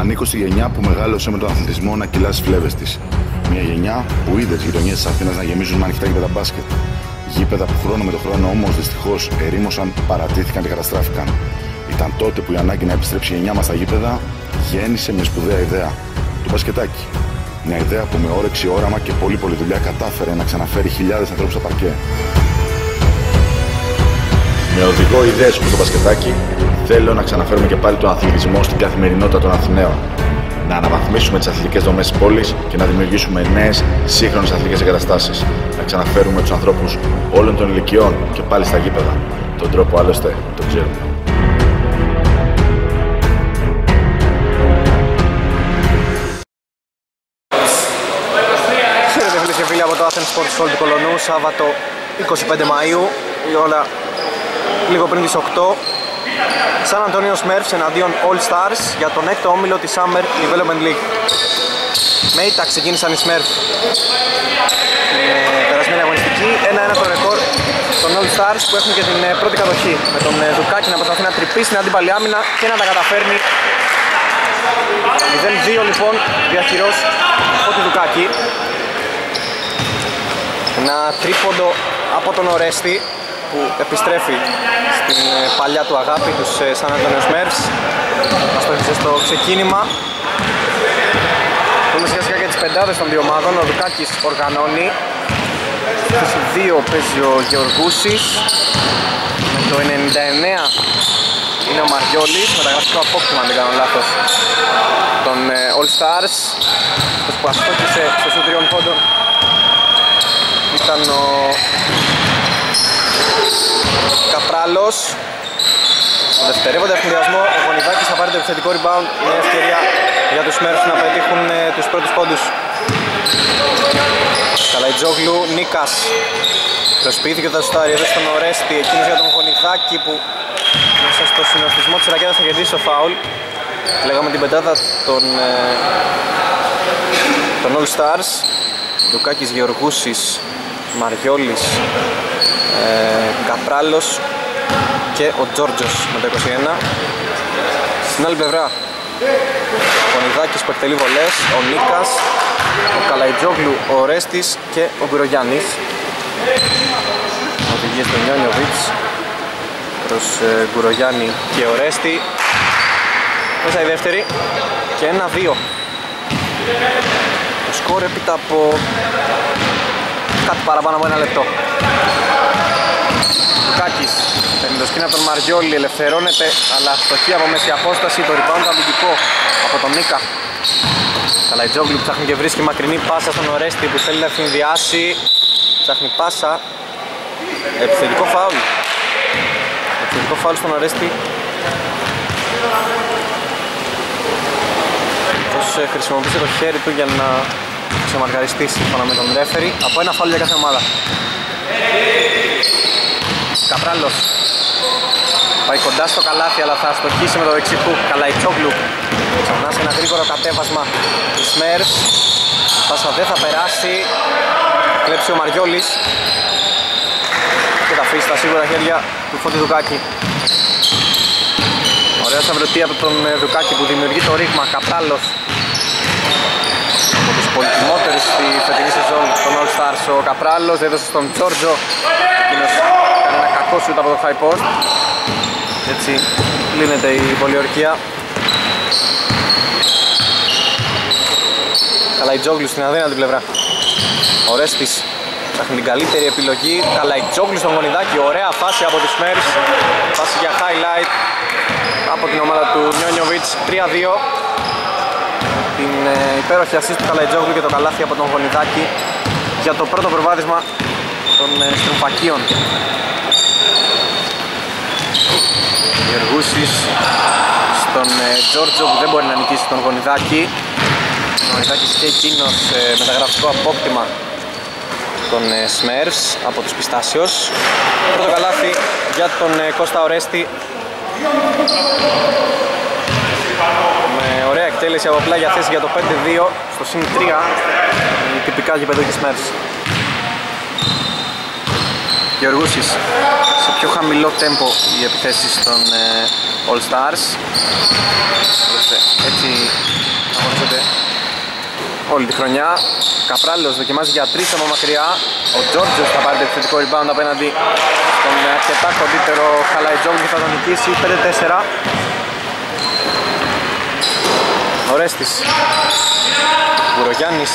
Ανήκω στη γενιά που μεγάλωσε με τον αθλητισμό να κυλά στις φλέβες της. Μια γενιά που είδε τις γειτονιές της Αθήνας να γεμίζουν με ανοιχτά γήπεδα μπάσκετ. Γήπεδα που χρόνο με το χρόνο όμως δυστυχώς ερήμωσαν, παρατήθηκαν και καταστράφηκαν. Ήταν τότε που η ανάγκη να επιστρέψει η γενιά μας στα γήπεδα γέννησε μια σπουδαία ιδέα. Το μπασκετάκι. Μια ιδέα που με όρεξη, όραμα και πολύ δουλειά κατάφερε να ξαναφέρει χιλιάδες ανθρώπους στα παρκέ. Με οδηγό ιδέες όπως το μπασκετάκι, θέλω να ξαναφέρουμε και πάλι τον αθλητισμό στην καθημερινότητα των Αθηναίων. Να αναβαθμίσουμε τις αθλητικές δομές της πόλης και να δημιουργήσουμε νέες, σύγχρονες αθλητικές εγκαταστάσεις. Να ξαναφέρουμε τους ανθρώπους όλων των ηλικιών και πάλι στα γήπεδα. Τον τρόπο άλλωστε τον ξέρουμε. Χαίρετε φίλες και φίλοι από το Athens Sports Hall του Κολονού, Σάββατο 25 Μαΐου, η ώρα λίγο πριν τις 8. San Antonio Smurfs εναντίον All Stars για τον έκτο όμιλο της Summer Development League. Με ήττα ξεκίνησαν οι Smurfs την περασμένη αγωνιστική, 1-1 το ρεκόρ των All Stars που έχουν και την πρώτη κατοχή, με τον Δουκάκη να προσπαθεί να τρυπήσει την αντίπαλη άμυνα και να τα καταφέρνει. 0-2 λοιπόν διαχειρός από τη Δουκάκη. Ένα τρίποντο από τον Ορέστη που επιστρέφει στην παλιά του αγάπη, τους San Antonio Smurfs. Αστόχησε στο ξεκίνημα. Δούμε σιγά σιγά και τις πεντάδες των δύο ομάδων. Ο Δουκάκης οργανώνει. Στη 2 παίζει ο Γεωργούσης. Με το 99 είναι ο Μαριόλης, μεταγραφικό απόκτημα αν δεν κάνω λάθος, των All Stars. Που αστόχησε στο σου 3 πόντων ήταν ο Καπράλος. Στο δευτερεύοντα ευθυνδιασμό ο Γονιδάκης θα πάρει το επιθετικό rebound. Μια ευκαιρία για τους Smurfs να πετύχουν τους πρώτους πόντους. Καλαϊτζόγλου, Νίκας προσποιήθηκε το σουτάρι εδώ στον Ορέστη, εκείνος για τον Γονιδάκη που μέσα στο συνορθισμό της ρακέτας θα κερδίσει το φάουλ. Λέγαμε την πεντάδα των All Stars. Δουκάκης, Γεωργούσης, Μαριόλης, Καπράλος και ο Τζόρτζος με το 21. Στην άλλη πλευρά ο Γονιδάκης που εκτελεί βολές, ο Νίκας, ο Καλαϊτζόγλου, ο Ορέστης και ο Γκουρογιάννης. Οδηγίες του Νιόνιοβιτς προς Γκουρογιάννη και Ορέστη. Μέσα η δεύτερη και 1-2. Το σκορ έπειτα από κάτι παραπάνω από 1 λεπτό. Λουκάκης παίρνει το σκριν από τον Μαριόλη, ελευθερώνεται αλλά αστοχή από μέση απόσταση. Το rebound αμυντικό από τον Νίκα. Καλαϊτζόγλου ψάχνει και βρίσκει μακρινή πάσα στον Ορέστη που θέλει να συνδυάσει. Ψάχνει πάσα. Επιθετικό φάουλ. Επιθετικό φάουλ στον Ορέστη. Χρησιμοποίησε το χέρι του για να ξεμαρκαριστεί σύμφωνα με τον ρέφερι. Από ένα φάουλ για κάθε ομάδα. Καπράλος πάει κοντά στο καλάθι αλλά θα αστοχίσει με το δεξιχού. Καλαϊτσόγλου ξανά σε ένα γρήγορο κατέβασμα του Smurfs. Πάσα δεν θα περάσει. Κλέψει ο Μαριόλης και θα αφήσει τα σίγουρα χέρια του Φώτη Δουκάκη. Ωραία σταυρωτή από τον Δουκάκη που δημιουργεί το ρήγμα. Καπράλος, από τους πολυτιμότερους στη φετινή σεζόν των All Stars. Ο Καπράλος έδωσε στον Τζόρτζο, εκείνος κάνει ένα κακό σουτ από το high post. Έτσι λύνεται η πολιορκία. Καλαϊτζόγλου στην αδύνατη πλευρά. Ο Ρέστης ψάχνει την καλύτερη επιλογή. Καλαϊτζόγλου στον Γονιδάκη, ωραία φάση από τους Smurfs. Φάση για highlight από την ομάδα του Νιόνιοβιτς. 3-2. Την υπέροχη ασίστ του Καλαϊτζόγλου και το καλάθι από τον Γονιδάκη για το πρώτο προβάδισμα των Στρουμφακίων. Γεργούσης στον Τζόρτζο που δεν μπορεί να νικήσει τον Γονιδάκη. Ο Γονιδάκης και εκείνος μεταγραφικό απόκτημα των Smurfs από τους Πιστάσιος. Πρώτο καλάθι για τον Κώστα Ορέστη με ωραία εκτέλεση από πλάγια θέση για το 5-2 στο συν 3, τυπικά γηπεδούκι Smurfs. Γεωργούσης σε πιο χαμηλό τέμπο οι επιθέσεις των All Stars. Έτσι αγωνίζονται όλη τη χρονιά. Καπράλος δοκιμάζει για 3 από μακριά. Ο Τζόρτζος θα πάρει το επιθετικό rebound απέναντι στον αρκετά κοντύτερο Καλαϊτζόγλου και θα τον νικήσει 5-4. Ο Ρέστης, Γουρογιάννης,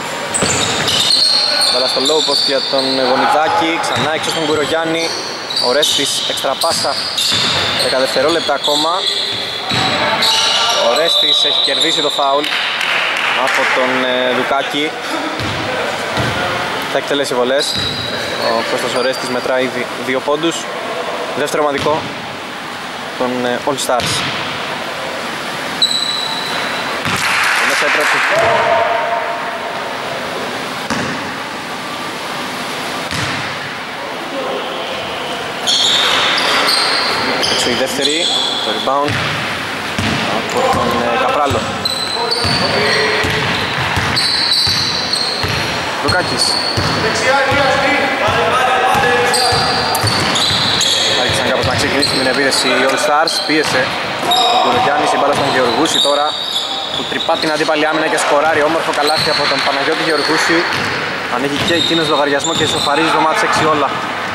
τώρα στο low post για τον Γονιδάκη, ξανά έξω στον Γουρογιάννη. Ο Ρέστης, έξτρα πάσα, 10 δευτερόλεπτα ακόμα. Ο Ρέστης έχει κερδίσει το φάουλ από τον Δουκάκη. Θα εκτελέσει βολές. Ο Κώστας Ορέστης μετράει ήδη 2 πόντους. Δεύτερο ομαδικό των All Stars. Μέσα η πρώτη. Έξω η δεύτερη, το rebound από τον Καπράλο. Λουκάκης. Άρχισαν κάπως να ξεκινήσουν την επίδεση οι All Stars. Πίεσε ο Κουρογιάννης, η μπάλα στον Γεωργούση τώρα που τρυπά την αντίπαλη άμυνα και σκοράρει όμορφο καλάθι από τον Παναγιώτη Γεωργούση. Ανοίγει και εκείνος λογαριασμό και ισοφαρίζει το μάτς 6 όλα.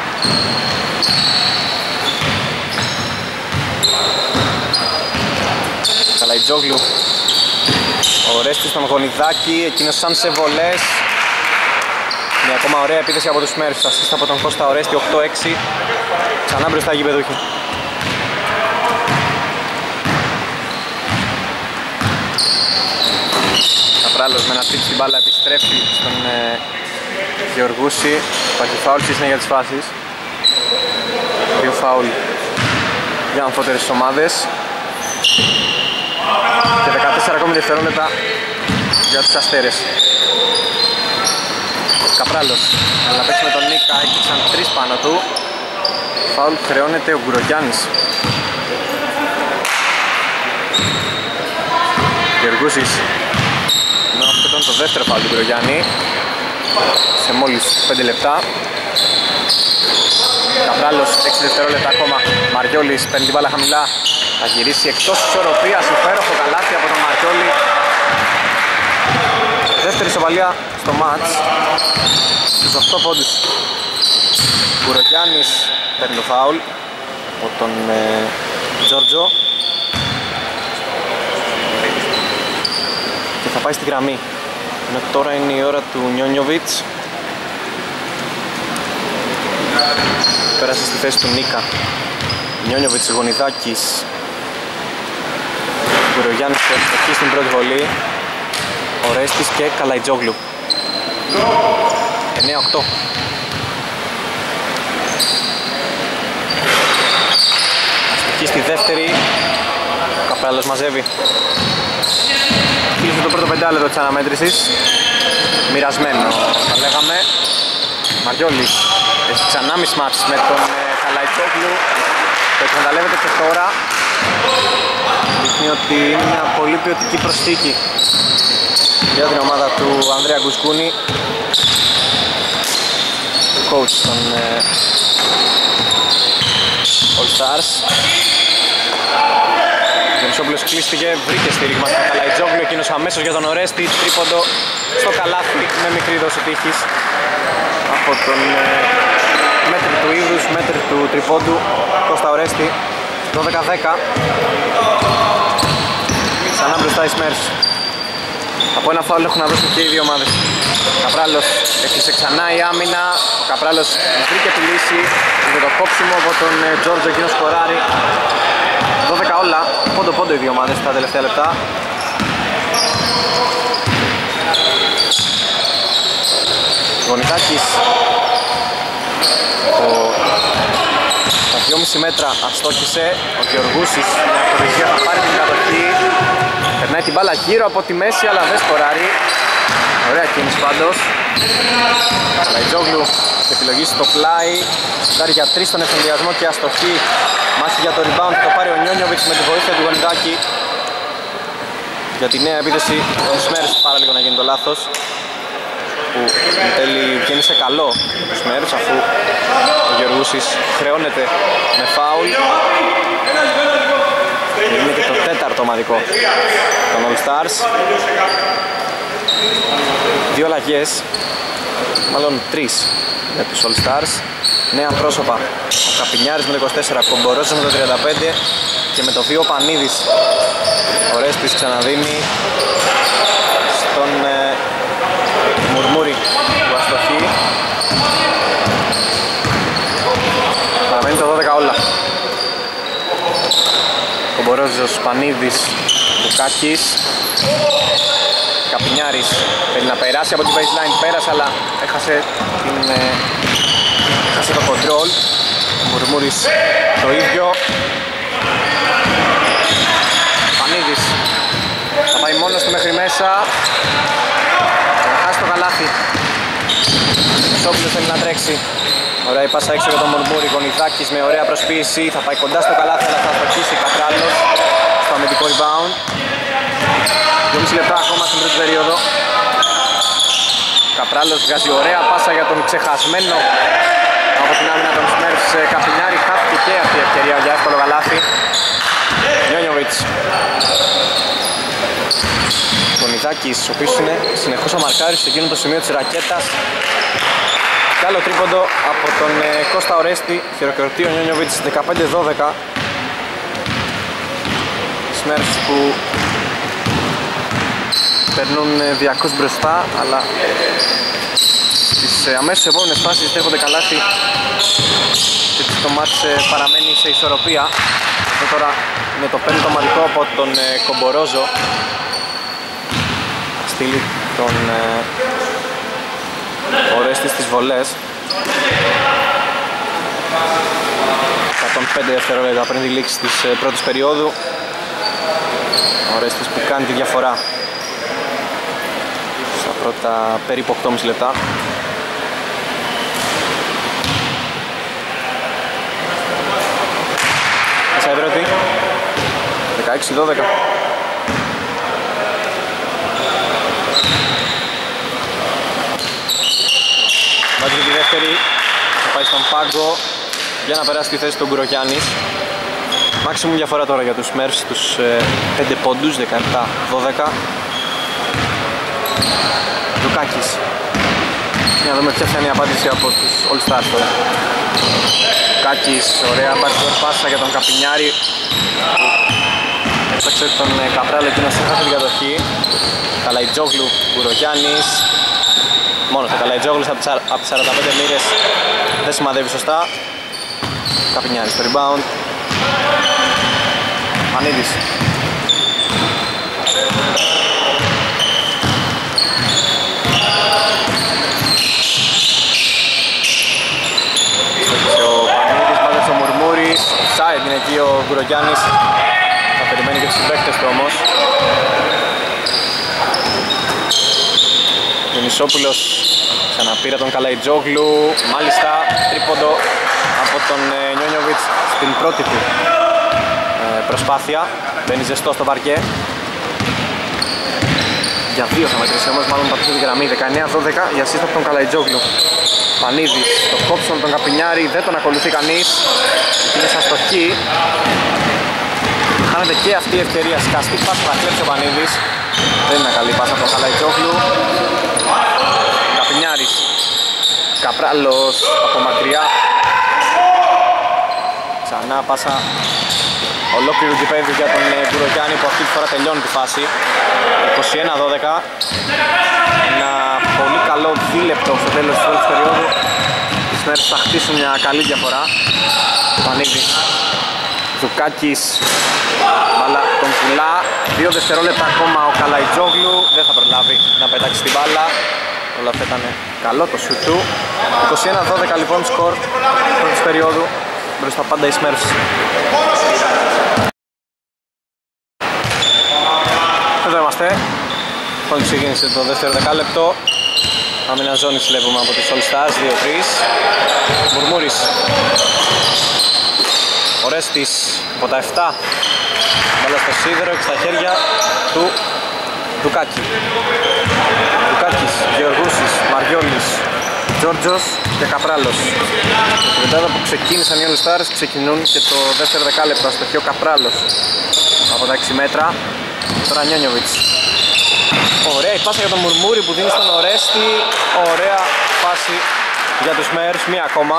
Καλαϊτζόγλου. Ο Ρέστης στον Γονιδάκη, εκείνος σαν σε βολές. Μια ακόμα ωραία επίθεση από τους Smurfs, assist από τον Κώστα Ορέστη, 8-6. Ξανά μπροστά γηπεδούχοι. Καπράλος με ένα τύπ στην μπάλα επιστρέφει στον Γεωργούση. Υπάρχει φάουλ στη συνέχεια της φάσης. 2 φάουλ για αμφότερες ομάδες. Και 14 ακόμη δευτερόλεπτα για τους Αστέρες. Καπράλος, αλλά παίξει με τον Νίκα, έκλεισαν 3 πάνω του. Φάουλ χρεώνεται ο Γκουρογιάννης. Γεωργούσης. Αυτό ήταν το δεύτερο φάουλ του Γκουρογιάννη. Σε μόλις 5 λεπτά. Καπράλος, 6 δευτερόλεπτα ακόμα. Μαριόλης παίρνει την μπάλα χαμηλά. Θα γυρίσει εκτός ισορροπίας, υπέροχο καλάθι από τον Μαριόλη. Δεύτερη σοβαλία στο μάτς. Στους 8 πόντους. Κουρογιάννης παίρνει το φάουλ από τον Τζόρτζο. Και θα πάει στη γραμμή. Ενώ τώρα είναι η ώρα του Νιόνιοβιτς. Πέρασε στη θέση του Νίκα. Νιόνιοβιτς, Γονιδάκης. Κουρογιάννης έχει στην πρώτη βολή. Ο Ρέστης και Καλαϊτζόγλου. 9-8. Αστοχή στη δεύτερη. Ο Καπράλος μαζεύει. Κλείσε το πρώτο πεντάλεπτο της αναμέτρησης. Μοιρασμένο θα λέγαμε. Μαριόλης έχει ξανά μισμάτς με τον Καλαϊτζόγλου. Το εκμεταλλεύεται και τώρα. Δείχνει ότι είναι μια πολύ ποιοτική προσθήκη για την ομάδα του Ανδρέα Γκουσκούνη, coach των All Stars. Ο Γενισόπουλος κλείστηκε, βρήκε στήριγμα στον Καλαϊτζόγλου, εκείνος αμέσως για τον Ορέστη, τρίποντο στο καλάθι με μικρή δόση τύχης από τον μέτρη του ύβρους, μέτρη του τριπόντου, Κώστα Ορέστη. 12-10. Ξανά μπροστά οι Smurfs. Από ένα φάουλ έχουν να δώσουν και οι δύο ομάδες. Καπράλος έκλεισε ξανά η άμυνα. Ο Καπράλος βρήκε τη λύση. Είναι το κόψιμο από τον Τζόρτζο, εκείνος σκοράρει. 12 όλα. Πόντο-πόντο οι δύο ομάδες τα τελευταία λεπτά. Γονιδάκης. Τα 2,5 μέτρα αστόχησε. Ο Γεωργούσης με αυτοδιζία θα πάρει την κατοχή. Περνάει την μπάλα γύρω από τη μέση αλλά δεν σκοράρει. Ωραία κίνηση πάντως. Καλαϊτζόγλου σε επιλογή στο πλάι. Σουτάρει για 3 στον εφενδιασμό και αστοχή. Μάχη για το rebound θα το πάρει ο Νιόνιοβιτς με τη βοήθεια του Γονιδάκη. Για τη νέα επίθεση των Smurfs, πάρα λίγο να γίνει το λάθος. που εν τέλει βγαίνει σε καλό τους μέρους, αφού ο Γεωργούσης χρεώνεται με φάουλ. Είναι και το τέταρτο ομαδικό των All Stars. Δύο αλλαγές, μάλλον τρεις για τους All Stars. Νέα πρόσωπα, ο Καπινιάρης με το 24, Κομπορώσος με το 35 και με το 2 Πανίδης. Ο Ρέστης ξαναδίνει στον Μουρμούρη που αστοχεί. Παραμένει το 12 όλα. Κομπορόζος, Πανίδης, Μπουκάκης, Καπινιάρης θέλει να περάσει από την baseline, πέρασε αλλά έχασε το control. Μουρμούρης το ίδιο. Πανίδης θα πάει μόνος του μέχρι μέσα, θα χάσει το καλάθι. Σόπουλος θέλει να τρέξει. Ωραία η πάσα έξω για τον Μουρμούρη. Γονιδάκης με ωραία προσποίηση, θα πάει κοντά στο καλάθι αλλά θα αστοχίσει. Κατράλος στο αμυντικό rebound. 2,5 λεπτά ακόμα στην πρώτη περίοδο. Καπράλος βγάζει ωραία πάσα για τον ξεχασμένο από την άμυνα των Smurfs Καπινιάρη. Χάθηκε και αυτή η ευκαιρία για εύκολο καλάθι. Νιόνιοβιτς. Γονιδάκης, ο οποίος είναι συνεχώς αμαρκάρης σε εκείνο το σημείο της ρακέτας. Κι άλλο τρίποντο από τον Κώστα Ορέστη. Χειροκροτεί ο Νιόνιοβιτς 15-12. Smurfs που περνούν διακούς μπροστά, αλλά στις αμέσως επόμενες φάσεις δέχονται καλάθι και το μάτς παραμένει σε ισορροπία. Αυτό τώρα είναι το πέμπτο ομαδικό από τον Κομπορόζο. Στείλει τον Ορέστη στις βολές. 105 δευτερόλεπτα πριν τη λήξη της πρώτης περίοδου. Ο Ορέστης που κάνει τη διαφορά στα πρώτα περίπου 8,5 λεπτά. Μέσα η πρώτη 16-12. Βάζει τη δεύτερη, θα πάει στον πάγκο για να περάσει τη θέση του Γκουρογιάννης. Μάξιμουμ διαφορά τώρα για τους Smurfs, τους 5 πόντους, 17-12. Λουκάκης. Για να δούμε ποια θα είναι η απάντηση από τους All Stars τώρα. Λουκάκης, ωραία backdoor πάσα για τον Καπινιάρη. Έψαξε τον Καπράλο, εκείνος έχασε την κατοχή. Καλαϊτζόγλου, Γκουρογιάννης. Μόνος ο Καλαϊτζόγλους από τις 45 μοίρες δεν σημαδεύει σωστά. Καπινιάρης στο rebound. Μανίδης. Στόχισε ο Πανίδης, μάζεψε ο Μουρμούρης. Offside είναι εκεί ο Γκουρογιάννης. Θα περιμένει και τους συμπαίκτες του όμως. Ο Νησόπουλος ξαναπήρε τον Καλαϊτζόγλου. Μάλιστα τρίποντο από τον Νιόνιοβιτς στην πρώτη του προσπάθεια. Μπαίνει ζεστό στο παρκέ. Για δύο θα μετρήσει όμως, μάλλον πατούσε τη γραμμή. 19-12 για assist από τον Καλαϊτζόγλου. Πανίδης, το κόψιμο με τον Καπινιάρη, δεν τον ακολουθεί κανείς. Είναι σαν στοχή. Χάνεται και αυτή η ευκαιρία. Σκαστή πάσα θα κλέψει ο Πανίδης. Δεν είναι καλή πάσα από τον Καλαϊτζόγλου. Καπινιάρης. Καπράλος από μακριά. Ξανά πάσα ολόκληρου γηπέδου για τον Γκουρογιάννη που αυτή τη φορά τελειώνει τη φάση. 21-12. Ένα πολύ καλό δίλεπτο στο τέλος της πρώτης περίοδου. Οι Smurfs θα χτίσουν μια καλή διαφορά. Πανίδης, Ζουκάκης, μπάλα τον πουλά. 2 δευτερόλεπτα ακόμα ο Καλαϊτζόγλου. Δεν θα προλάβει να πετάξει την μπάλα. Όλα αυτά ήταν καλό το σουτ του. 21-12 λοιπόν σκορ πρώτης περίοδου. Μπροστά πάντα οι Smurfs. Εδώ είμαστε. Μόλις ξεκίνησε το δεύτερο δεκάλεπτο. Άμυνα ζώνη βλέπουμε από τους All Stars, 2-3. Μουρμούρης. Ο Ρέστης από τα 7. Μπάλα στο σίδερο και στα χέρια του Ντουκάκη. Ντουκάκης, Γεωργούσης, Μαριόλης, Τζόρτζος και Καπράλος. Και μετά που ξεκίνησαν οι All Stars ξεκινούν και το δεύτερο δεκάλεπτο. Αστοχεί ο Καπράλος από τα 6 μέτρα. Τώρα Νιόνιοβιτς. Ωραία η πάσα για τον Μουρμούρη που δίνει στον Ορέστη. Ωραία πάση για τους Μέρς, μία ακόμα.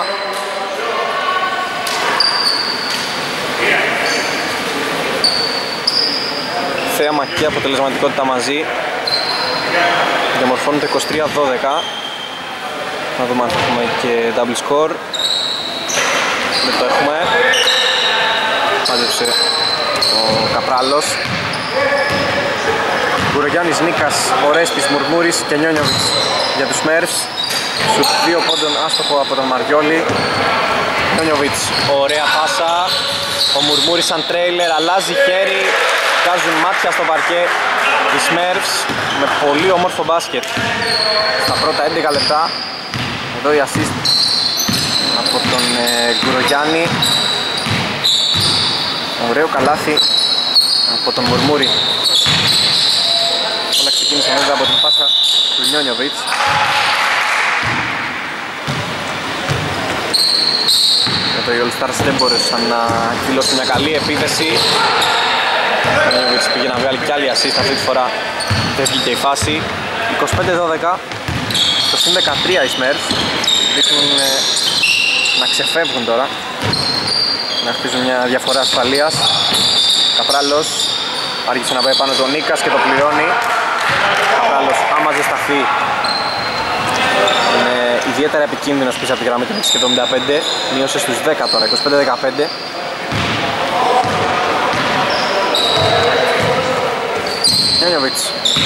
Θέαμα και αποτελεσματικότητα μαζί. Διαμορφώνουν το 23-12. Να δούμε αν θα έχουμε και double score. Δεν το έχουμε. Μάζεψε ο Καπράλος. Γκουρογιάννης, Νίκας, Ορέστης, Μουρμούρης και Νιόνιοβιτς για τους Μέρφς. Σουτ 2 πόντων άστοχο από τον Μαριόλη. Νιόνιοβιτς, ωραία πάσα. Ο Μουρμούρης σαν τρέιλερ, αλλάζει χέρι. Βγάζουν μάτια στο παρκέ οι Smurfs με πολύ όμορφο μπάσκετ. Στα πρώτα 11 λεπτά. Εδώ η assist από τον Γκουρογιάννη. Ωραίο καλάθι από τον Μουρμούρη. Όλα ξεκίνησαν βέβαια από την πάσα του Νιόνιοβιτς. Εδώ οι All Stars δεν μπορούσαν να εκδηλώσουν μια καλή επίθεση. Ο Νιόνιοβιτς πήγε να βγάλει κι άλλη assist, αυτή τη φορά δεν βγήκε η φάση. 25-12. Στο συν 13 οι Smurfs δείχνουν να ξεφεύγουν τώρα, να χτίζουν μια διαφορά ασφαλείας. Καπράλος άρχισε να πάει πάνω τον Νίκας και το πληρώνει. Καπράλος άμα ζεσταθεί είναι ιδιαίτερα επικίνδυνος πίσω από τη γραμμή του 75. Μείωσε στους 10 τώρα, 25-15. Νιόνιοβιτς.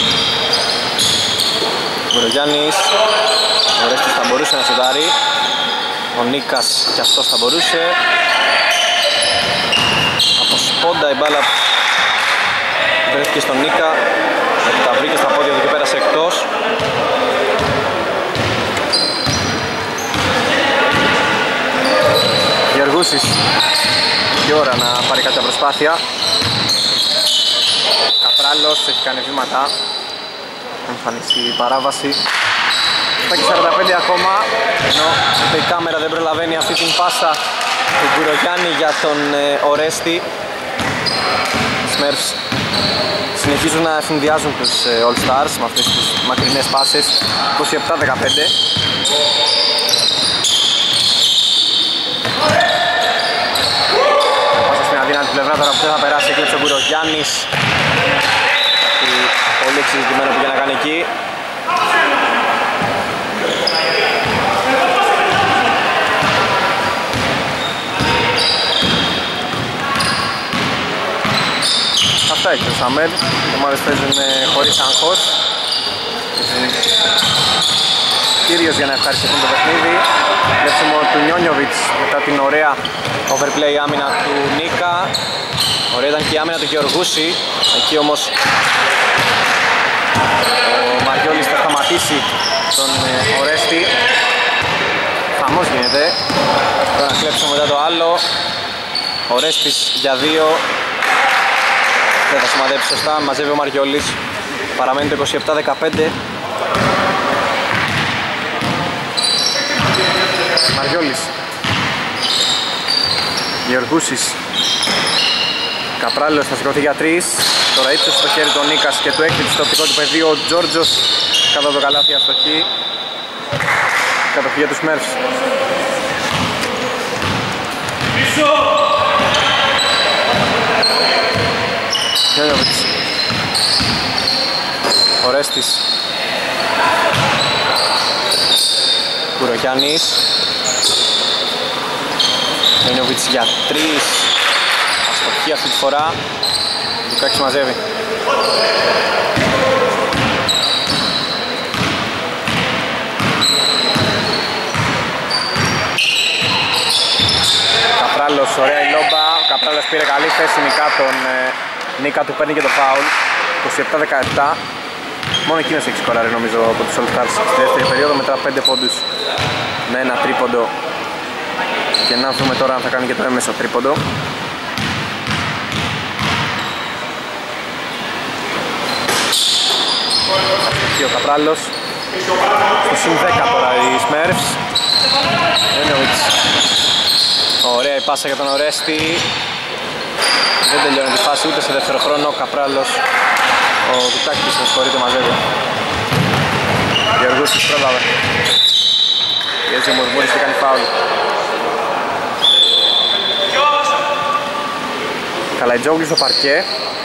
Γκουρογιάννης. Ο Ρέστης θα μπορούσε να σουτάρει. Ο Νίκας κι αυτός θα μπορούσε. Από σπόντα η μπάλα βρέθηκε στον Νίκα. Τα βρήκε στα πόδια του και πέρασε εκτός. Γεωργούσης. Και ώρα να πάρει κάποια προσπάθεια. Καπράλος έχει κάνει βήματα. Εμφανίσει η παράβαση. Στα και 45 ακόμα. Ενώ η κάμερα δεν προλαβαίνει αυτή την πάσα του Γκουρογιάννη για τον Ορέστη. Smurfs συνεχίζουν να συνδυάζουν τους All Stars με αυτές τις μακρινές πάσες. 27-15. Πάσα στην αδύνατη πλευρά τώρα που δεν θα περάσει, έκλεψε ο Γκουρογιάννης. Πολύ εξειδικευμένο που πήγε να κάνει εκεί. Αυτά έχει ο Σαμέλ, οι ομάδες παίζουν χωρίς άγχος. Κύριος για να ευχαριστηθούν το παιχνίδι. Βλέψιμο του Νιόνιοβιτς μετά την ωραία overplay άμυνα του Νίκα. Ωραία ήταν και η άμυνα του Γεωργούση. Εκεί όμως ο Μαριόλης θα σταματήσει τον Ορέστη. Χαμός γίνεται. Τώρα να κλέψω μετά το άλλο. Ο Ρέστης για 2. Δεν θα σημαδέψει σωστά, μαζεύει ο Μαριόλης. Παραμένει το 27-15. Μαριόλης. Γεωργούσης. Καπράλος θα σηκωθεί για 3. Τώρα ύψωσε στο χέρι τον Νίκας και του έκτιψε στο οπτικό του πεδίο ο Τζόρτζος. Κάτω από το καλάθι αστοχή. Κατοχή για τους Smurfs. Νιόνιοβιτς. Ορέστης. Γκουρογιάννης. Νιόνιοβιτς για 3. Αστοχή αυτή τη φορά. Ντουκάκης μαζεύει. Καπράλος, ωραία η λόμπα. Ο Καπράλος πήρε καλή θέση νικά τον Νίκα, του παίρνει και το φάουλ. 27-17. Μόνο εκείνος έχει σκοράρει νομίζω από τους All Stars στη δεύτερη περίοδο, μετά 5 πόντους με ένα τρίποντο. Και να δούμε τώρα αν θα κάνει και το έμεσο τρίποντο. Αστοχεί ο Καπράλος. Στο συν 10 τώρα οι Smurfs. Νιόνιοβιτς. Ωραία η πάσα για τον Ορέστη. Δεν τελειώνει τη φάση ούτε σε δεύτερο χρόνο. Ο Καπράλος, ο Δουκάκης, με συγχωρείτε, μαζεύει. Γεωργούσης πρόλαβε. Πιέζει ο Μουρμούρης και κάνει φάουλ. Καλαϊτζόγλου στο παρκέ.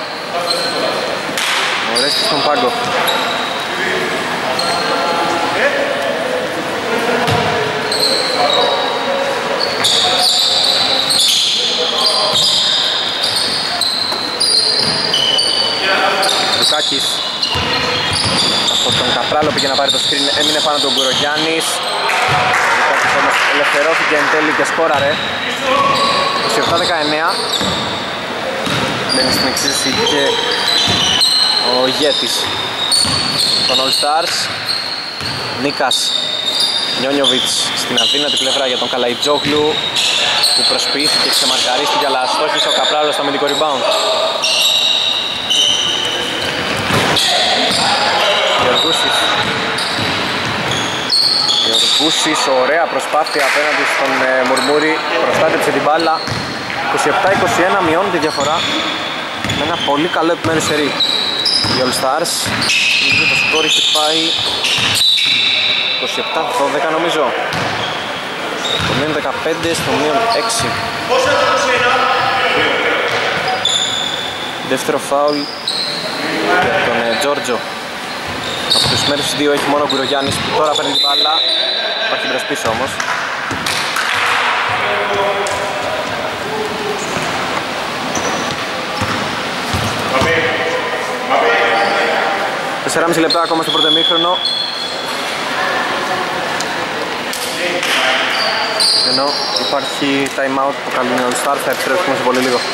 Ο Ορέστης στον πάγκο. Δουκάκης από τον Καπράλο πήγε να πάρει το screen, έμεινε πάνω τον Κουρογιάννης. Δουκάκης όμως ελευθερώθηκε εν τέλει και σκόραρε. 27-19. Μπαίνει στην εξίσωση και ο ηγέτης των All Stars, Νίκας Νιόνιοβιτς, στην αδύνατη πλευρά για τον Καλαϊτζόγλου που προσποιήθηκε και ξεμαρκαρίστηκε, αλλά αστόχησε ο Καπράλος στο αμυντικό rebound. Γεωργούσης, ωραία προσπάθεια απέναντι στον Μουρμούρη, προστάτεψε την μπάλα. 27-21, μειώνει τη διαφορά με ένα πολύ καλό επιμέρους σερί. Οι All Stars, το σκόρ έχει πάει 27-12 νομίζω. Το μείον 15 στο μείον 6. Δεύτερο φάουλ για τον Τζόρτζο. Από τους Smurfs 2 έχει μόνο ο Κουρογιάννης που τώρα παίρνει την μπάλα. Υπάρχει μπρος πίσω όμως. 4,5 λεπτά ακόμα στο πρώτο ημίχρονο. Ενώ υπάρχει time out που καλούν οι All Stars, θα επιστρέψουμε σε πολύ λίγο.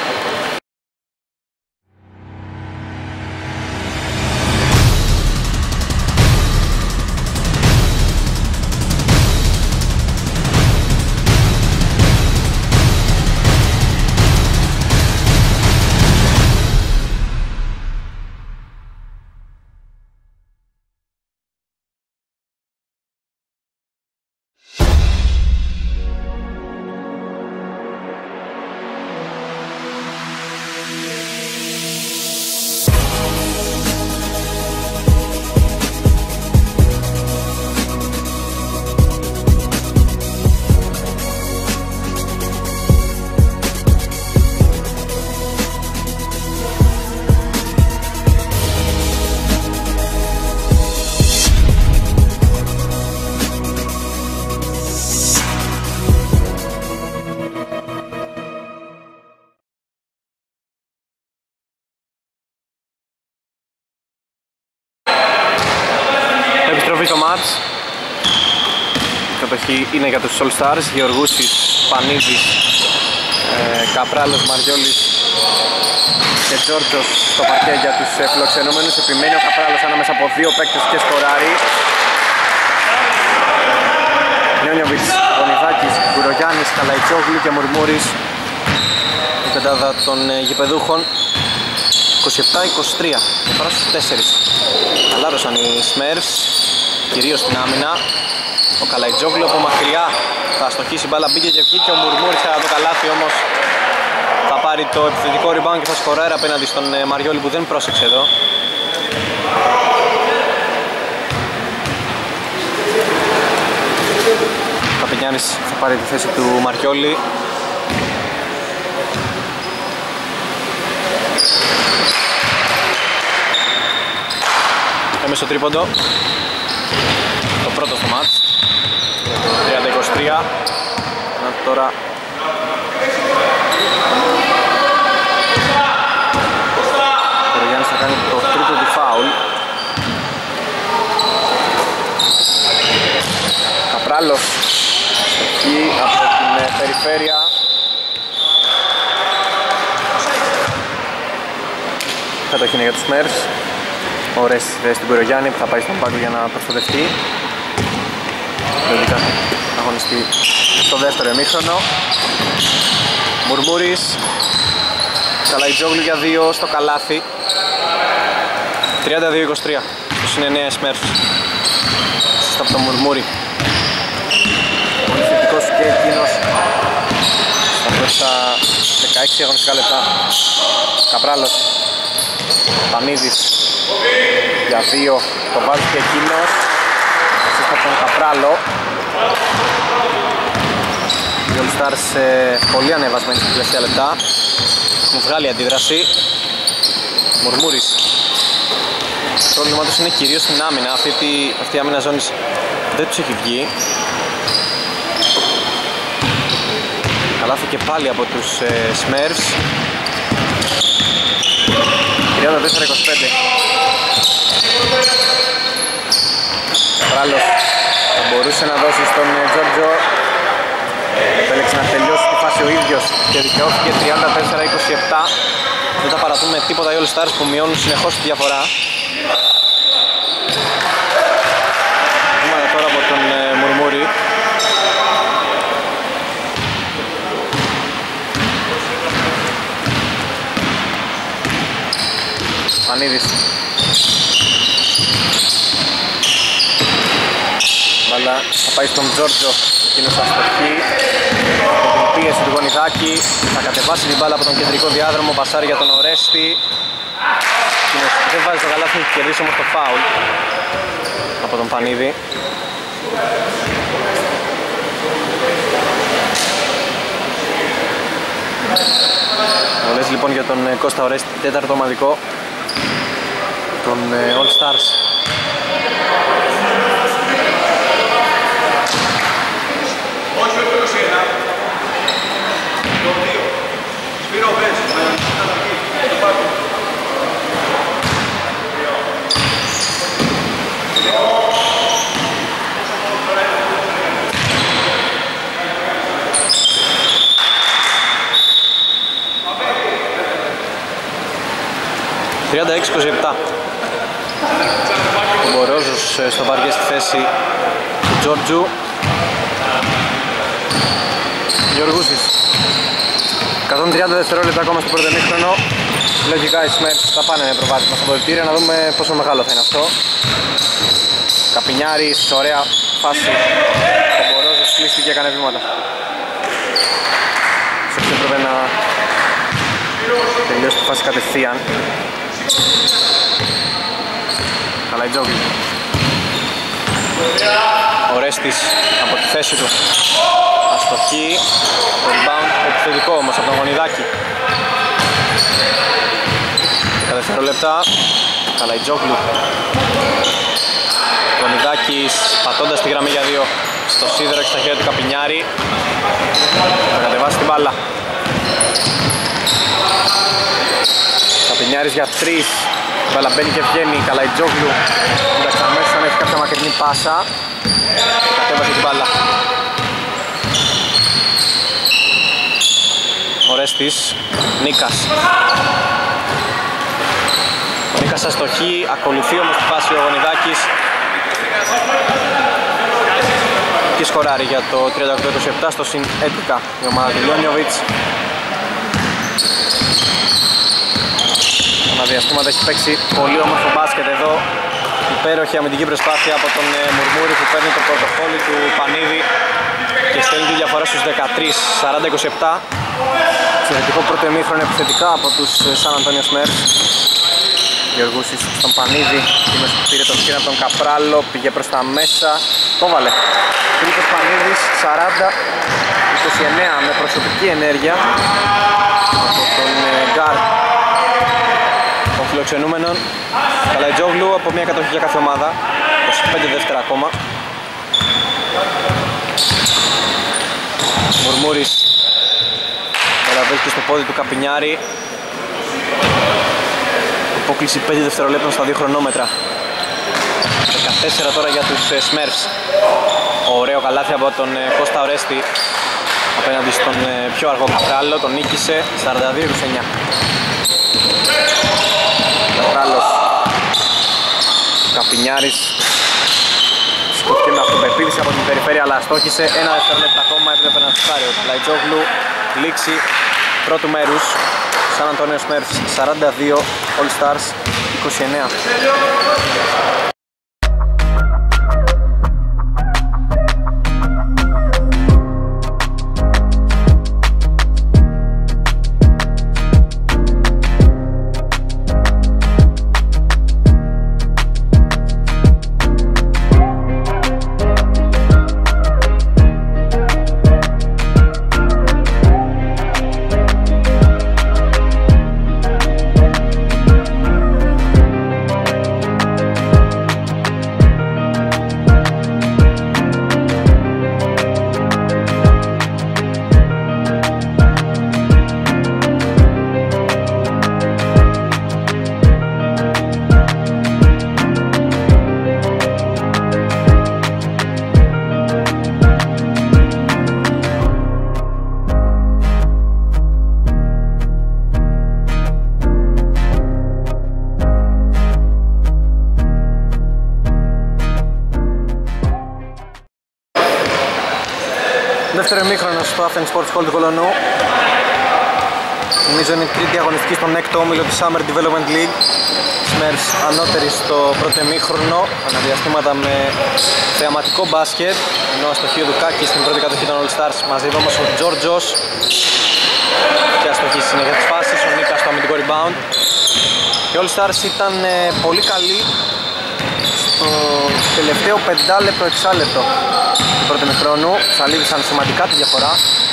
Στο μάτς. Η κατοχή είναι για τους All Stars. Γεωργούσης, Πανίδης, Καπράλος, Μαριόλης και Τζόρτζος στο παρκέ για τους φιλοξενούμενους. Επιμένει ο Καπράλος ανάμεσα από δύο παίκτες και σκοράρει. Νιόνιοβιτς, Γονιδάκης, Κουρογιάννης, Καλαϊτσόγλου και Μουρμούρης. Η πεντάδα των γηπεδούχων. 27-23, διαφορά στους 4. Χαλάρωσαν οι Smurfs, κυρίως στην άμυνα. Ο Καλαϊτζόγλου από μακριά θα αστοχίσει, μπάλα μπήκε και βγήκε. Ο Μουρμούρης κατά το καλάθι όμως θα πάρει το επιθετικό rebound και θα σκοράρει απέναντι στον Μαριόλη που δεν πρόσεξε εδώ. Ο Καπενιάνης θα πάρει τη θέση του Μαριόλη. Έμεσο τρίποντο. Το πρώτο στο μάτς. 30-23. Τώρα ο Γιάννης θα κάνει το τρίτο του φάουλ. Καπράλος εκεί από την περιφέρεια. Κατοχή είναι για τους Smurfs. Ωραίες ιδέες στην Κουρογιάννη που θα πάει στον πάγκο για να προστατευτεί. Λογικά θα αγωνιστεί στο δεύτερο ημίχρονο. Μουρμούρης, Καλαϊτζόγλου για 2 στο καλάθι. 32-23. είναι 9 Smurfs. Σύστα από το Μουρμούρι. Πολύ θετικός και εκείνος στα πρώτα 16 αγωνιστικά λεπτά. Καπράλος, Πανίδης για 2, το βάζει και εκείνος. Σύστα από τον Καπράλο. Οι All Stars πολύ ανεβασμένοι στα τελευταία λεπτά. Έχουν βγάλει αντίδραση. Μουρμούρης. Το πρόβλημα τους είναι κυρίως στην άμυνα. Αυτή η άμυνα ζώνης δεν τους έχει βγει. Καλάθη και πάλι από τους Smurfs. 34-25. Καπράλος θα μπορούσε να δώσει στον Τζόρτζο. Επέλεξε να τελειώσει τη φάση ο ίδιος και δικαιώθηκε 34-27. Δεν θα παρατούν με τίποτα οι All Stars που μειώνουν συνεχώς τη διαφορά. Δούμε τώρα από τον Μουρμούρι. Πανίδης. Μπάλα θα πάει στον Τζόρτζο. Εκείνος αστοχή. Από την πίεση του Γονιδάκη. Θα κατεβάσει την μπάλα από τον κεντρικό διάδρομο. Πασάρει για τον Ορέστη. Εκείνος δεν βάζει το καλάθι, έχει κερδίσει όμως το φάουλ από τον Πανίδη. Βολές λοιπόν για τον Κώστα Ορέστη, τέταρτο ομαδικό των All Stars. Ο Μπορόζος στο βαριέ στη θέση του Τζόρτζου. Γιωργούσης. 130 δευτερόλεπτα ακόμα στο πρώτο ημίχρονο. Λογικά οι Smurfs θα πάνε με προβάδισμα στο πολιτήριο, να δούμε πόσο μεγάλο θα είναι αυτό. Καπινιάρης, ωραία φάση. Ο Μπορόζος κλείστηκε και έκανε βήματα. Σε αυτό έπρεπε να τελειώσει τη φάση κατευθείαν. Καλαϊτζόγλου. Ο Ρέστης από τη θέση του. Αστοχή. Το rebound επιθετικό όμως από τον Γονιδάκη. 10 δευτερόλεπτα. Καλαϊτζόγλου. Γονιδάκης πατώντας τη γραμμή για 2. Στο σίδερο και στα χέρια του Καπινιάρη. Θα κατεβάσει την μπάλα. Καπινιάρης για 3. Μπάλα μπαίνει και βγαίνει. Καλαϊτζόγλου. Εντάξει, αμέσως αν έχει κάποια μακρινή πάσα. Κατέβασε την μπάλα. Ορέστης. Νίκας. Ο Νίκας αστοχή. Ακολουθεί όμως τη φάση ο Γονιδάκης. Και σκοράρει για το 38-27 στο συν 11 η ομάδα του Λιόνιοβιτς. Αναδιαστήματα έχει παίξει πολύ όμορφο μπάσκετ εδώ. Υπέροχη αμυντική προσπάθεια από τον Μουρμούρι που παίρνει το πορτοφόλι του Πανίδη και στέλνει τη διαφορά στους 13, 40-27. Εξαιρετικό πρώτο ημίχρονο επιθετικά από τους Σαν Αντώνιο Smurfs. Γεωργούσης στον Πανίδη, εκείνος που πήρε το σκύνα από τον Καπράλο, πήγε προς τα μέσα, το βάλε. Φίλιππος Πανίδης, 40-29 με προσωπική ενέργεια από τον Γκάρ των φιλοξενούμενων. Καλαϊτζόγλου από μια κατοχή για κάθε ομάδα, 25 δεύτερα ακόμα. Μουρμούρης βρίσκει στο πόδι του Καπινιάρη. Υπόκληση 5 δευτερολέπτων στα 2 χρονόμετρα. 14 τώρα για τους Smurfs. Ωραίο καλάθι από τον Κώστα Ορέστη απέναντι στον πιο αργό Καπράλο, τον νίκησε 42-29. Καπράλος. Καπινιάρης σκούφτηκε με αυτοπεποίθηση από την περιφέρεια, αλλά στόχισε. 1 δευτερόλεπτο ακόμα, έπρεπε να σουτάρει ο Καλαϊτζόγλου. Λήξη πρώτου μέρους. Σαν Αντώνιο Smurfs 42, All Stars 29. στο Athens Sports Hall του Κολονού. Νομίζω είναι η τρίτη αγωνιστική στον έκτο όμιλο της Summer Development League. Smurfs ανώτεροι στο πρώτο ημίχρονο, αναδιαστήματα με θεαματικό μπάσκετ, ενώ αστοχή ο Δουκάκης στην πρώτη κατοχή των All Stars. Μαζί όμως ο Τζόρτζος και αστοχή στη συνέχεια της φάσης, ο Νίκας στο αμυντικό rebound. Οι All Stars ήταν πολύ καλοί στο τελευταίο 5-6 του πρώτου ημιχρόνου, σαλίβησαν σημαντικά τη διαφορά.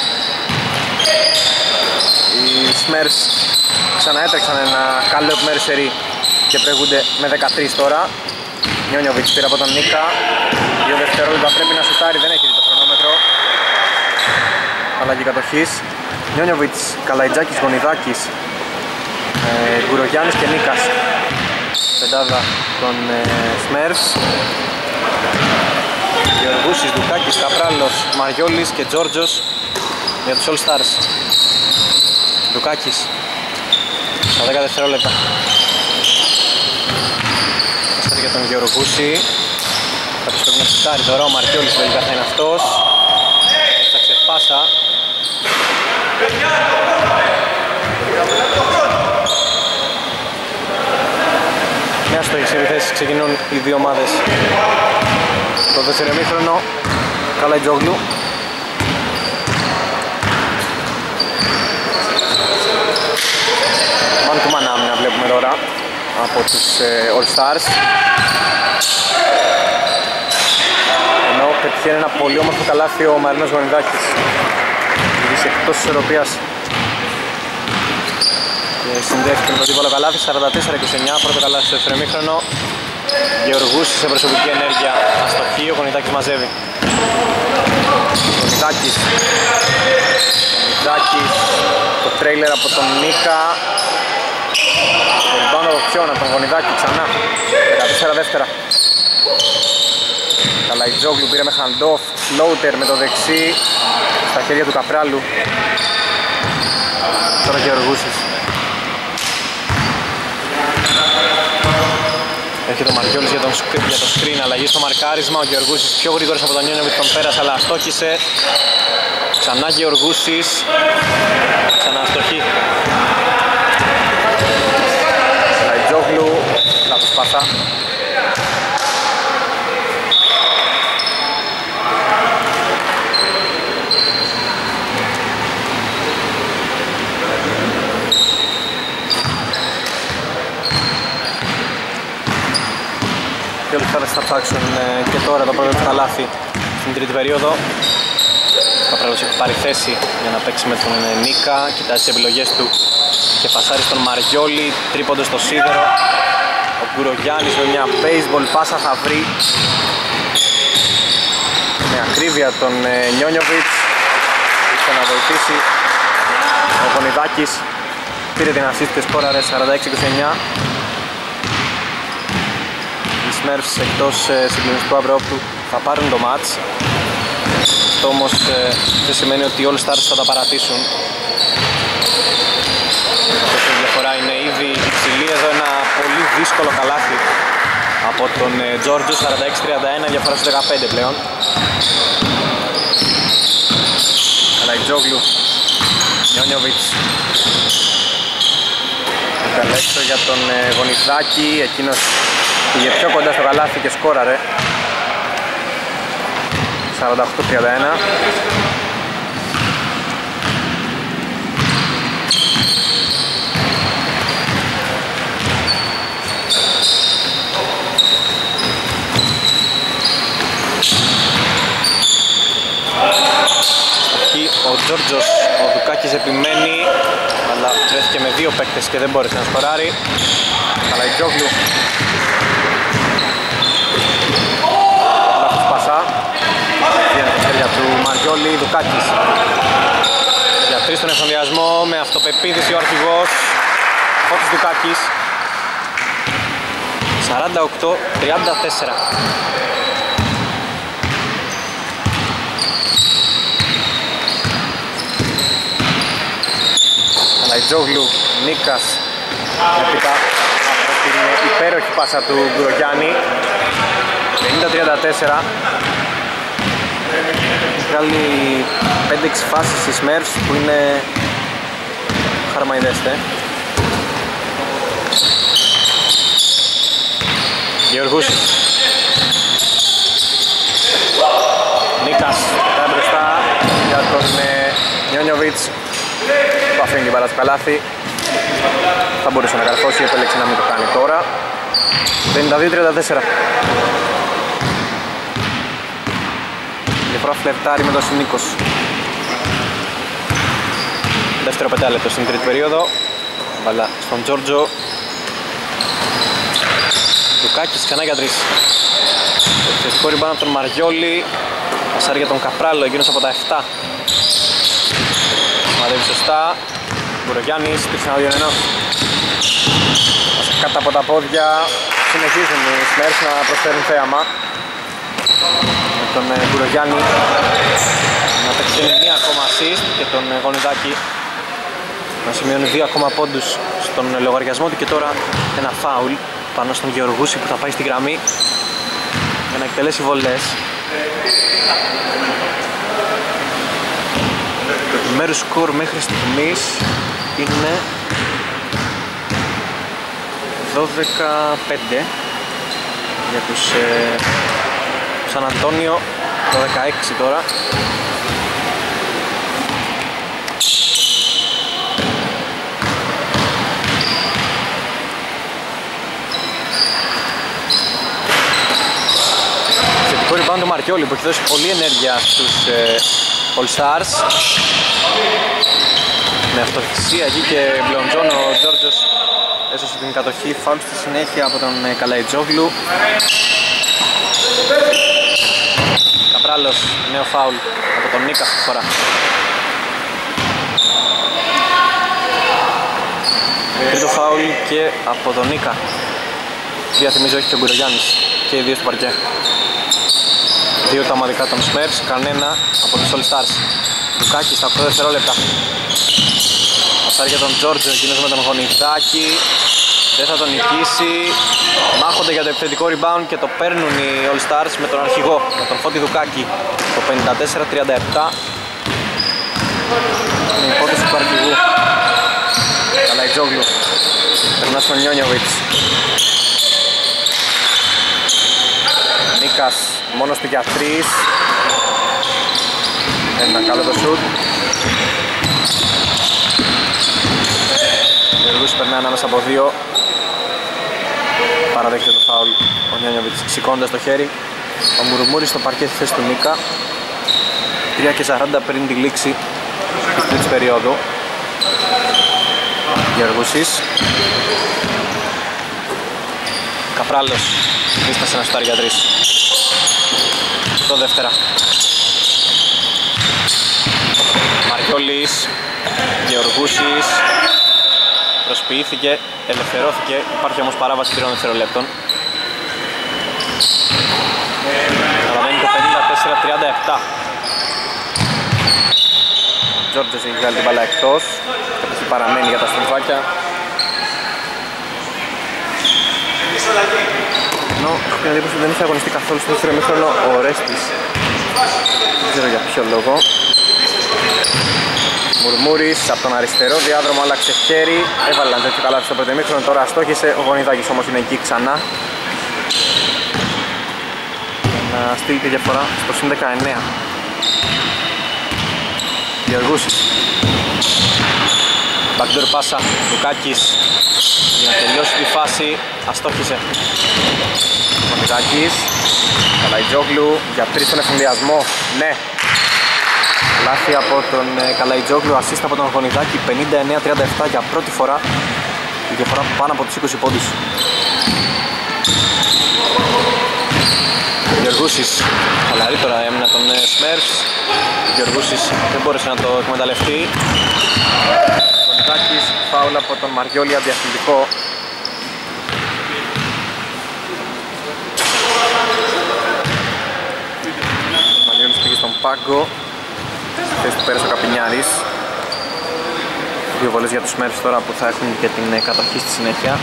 Οι Smurfs ξαναέτρεξαν ένα καλό επιμέρους σερί και προηγούνται με 13 τώρα. Νιόνιοβιτς πήρε από τον Νίκα, 2 δευτερόλεπτα πρέπει να σουτάρει, δεν έχει δει το χρονόμετρο. Αλλαγή κατοχής. Νιόνιοβιτς, Καλαϊτζάκης, Γονιδάκης, Γκουρογιάννης και Νίκας. Πεντάδα των Smurfs. Γεωργούσης, Δουκάκης, Καπράλος, Μαριόλης και Τζόρτζος για τους All Stars. Δουκάκης στα 10 δευτερόλεπτα. Αστέρι για τον Γεωργούση. Κάποιος πρέπει να σουτάρει τώρα, ο Μαριόλης τελικά θα είναι αυτός. Έφταξε πάσα. Μια στόχη επιθέσεις, ξεκινούν οι δύο ομάδες. Το δεύτερο ημίχρονο, Καλαϊτζόγλου. Man to man άμυνα βλέπουμε τώρα από τους All Stars. Ενώ πετυχαίνει ένα πολύ όμορφο καλάθι ο Μαρινός Γονιδάκης. Γυρίσει εκτός της ισορροπίας και συνδέθηκε με το δίπολο καλάθι. 44-29, πρώτο καλάθι στο δεύτερο ημίχρονο. Γεωργούσης σε προσωπική ενέργεια, αστοχή, ο Γονιδάκης μαζεύει. Γονιδάκης, το τρέιλερ από τον Νίκα. Το rebound από ποιον, από τον Γονιδάκη ξανά, 14 δεύτερα. Καλαϊτζόγλου πήρε με hand-off, floater με το δεξί στα χέρια του Καπράλου. Τώρα Γεωργούσης. Έρχεται ο Μαριόλης για το screen, αλλαγή στο μαρκάρισμα. Ο Γεωργούσης πιο γρήγορος από τον Νιόνιοβιτς, τον πέρασε αλλά αστόχησε. Ξανά Γεωργούσης, ξανά αστοχή. Καλαϊτζόγλου, λάθος πάσα. Και όλοι θα ψάξουν και τώρα το πρώτο του καλάθι στην τρίτη περίοδο. Ο Καπράλος έχει πάρει θέση για να παίξει με τον Νίκα, κοιτάζει τις επιλογές του και πασάρει στον Μαριόλη, τρίποντο στο σίδερο. Ο Γκουρογιάννης με μια baseball πάσα θα βρει με ακρίβεια τον Νιόνιοβιτς. Ήρθε να βοηθήσει ο Γονιδάκης, πήρε την assist και σκόραρε 46-29. Smurfs εκτός συγκλονιστικού αυρεόπτου θα πάρουν το μάτς. Αυτό όμως δεν σημαίνει ότι οι All Stars θα τα παρατήσουν. Η διαφορά είναι ήδη υψηλή. Εδώ ένα πολύ δύσκολο καλάθι από τον Τζόρτζο, 46-31, διαφορά στους 15 πλέον. Καλαϊτζόγλου, Νιόνιοβιτς. Καλέξω για τον Γονιδάκη, εκείνος πήγε πιο κοντά στο καλάθι και σκόραρε. 48-31. Εκεί ο Τζόρτζος, ο Δουκάκης επιμένει, αλλά βρέθηκε με δύο παίκτες και δεν μπόρεσε να σκοράρει. Καλαϊτζόγλου. Λάθος πασά. Βγαίνει τα χέρια του Μαριόλη, Δουκάκης. Για τρεις στον εφοδιασμό, με αυτοπεποίθηση ο αρχηγός Φώτης Δουκάκης. 48-34. Καλαϊτζόγλου, Νίκας, έπειτα από την υπέροχη πάσα του Γκουρογιάννη. 50-34. Βγάλει 5-6 φάσεις στις Smurfs που είναι χαρμαϊδέστε. Γεωργούσης. Νίκας πετάει μπροστά για τον Νιόνιοβιτς που αφήνει την μπάλα στο καλάθι. Θα μπορούσε να καρφώσει, επέλεξε να μην το κάνει τώρα. 52-34. Διαφορά φλερτάρει με τον Συνίκος. Δεύτερο πεντάλεπτο στην τρίτη περίοδο. Μπάλα στον Τζόρτζο. Λουκάκης ξανά για τρεις. Επιθετικό ριμπάν από τον Μαριόλη. Πασάρει για τον Καπράλο, εκείνος από τα 7. Μαδεύει σωστά. Μπουρογιάννης, πήρξε ένα 2-1. Κάτω από τα πόδια. Συνεχίζουν οι Smurfs να προσφέρουν θέαμα. Με τον Μπουρογιάννη να πετυχαίνει μία ακόμα assist και τον Γονιδάκη να σημειώνει 2 ακόμα πόντους στον λογαριασμό του και τώρα ένα φάουλ πάνω στον Γεωργούση που θα πάει στη γραμμή για να εκτελέσει βολές. Το επιμέρους σκορ μέχρι στιγμής είναι 12-5 για τους Σαν Αντώνιο, το 16 τώρα. Θετικό rebound του Μαρκιόλη που έχει δώσει πολλή ενέργεια στους All Stars. Με αυτοθυσία εκεί και Μπλοντζόν ο Τζόρτζος έσωσε την κατοχή. Φάουλ στη συνέχεια από τον Καλαϊτζόγλου. Καπράλος, νέο φάουλ από τον Νίκα αυτή τη φορά. Τρίτο φάουλ και από τον Νίκα. Διαθυμίζω έχει και ο Μπουρογιάννης και οι δύο στο παρκέ. Δύο τα ομαδικά των Smurfs, κανένα από τους All Stars. Λουκάκης στα 8 δευτερόλεπτα. Πασάρει για τον Τζόρτζο, εκείνος με τον Γονιδάκη. Δεν θα τον νικήσει. Μάχονται για το επιθετικό rebound και το παίρνουν οι All Stars με τον αρχηγό, με τον Φώτη Δουκάκη. Το 54-37. Με υπόθεση του αρχηγού. Καλαϊτζόγλου. Περνά στον Νιόνιοβιτς. Νίκας μόνος του για 3. Ένα καλό το σουτ. Ο Γεργούσης περνάει ανάμεσα από 2. Παραδέχεται το φάουλ ο Νιόνιοβιτς σηκώνοντας το χέρι. Ο Μουρμούρης στο παρκέ στη θέση του Νίκα. 3:40 πριν τη λήξη της τρίτης περίοδου. Γεργούσης. Καπράλος δίστασε να σουτάρει για 3. Το δεύτερα. Μαριόλης. Γεωργούσης. Προσποιήθηκε, ελευθερώθηκε, υπάρχει όμως παράβαση 3 δευτερολέπτων. Παραμένει το 54-37. Τζόρτζος έχει βγάλει την μπάλα εκτός. Κατοχή παραμένει για τα στροφάκια. Ενώ έχω την εντύπωση ότι δεν είχε αγωνιστεί καθόλου στο δεύτερο ημίχρονο ο Ρέστης. Δεν ξέρω για ποιο λόγο. Μουρμούρης από τον αριστερό διάδρομο άλλαξε χέρι. Έβαλε ένα τέτοιο καλάθι στο πρώτο ημίχρονο, τώρα αστόχησε. Ο Γονιδάκης όμως είναι εκεί ξανά. Να στείλει τη διαφορά στο συν 19. Γεωργούσης. Backdoor πάσα, Λουκάκης για να τελειώσει τη φάση, αστόχησε. Γονιδάκης. Καλαϊτζόγλου για 3 στον εφημδιασμό, ναι. Λάθη από τον Καλαϊτζόγλου, assist από τον Γονιδάκη, 59-37 για πρώτη φορά. Η διαφορά πάνω από τους 20 πόντους. Γεωργούσης, χαλαρή τώρα έμεινα τον Smurfs. Γεωργούσης δεν μπόρεσε να το εκμεταλλευτεί. Γονιδάκης, φάουλ από τον Μαριόλη, αντιαθλητικό. Μαριόλης πήγε στον πάγκο. Θέση του πέρασε ο Καπινιάρης. Δύο βολές για τους Smurfs τώρα που θα έχουν και την κατοχή στη συνέχεια.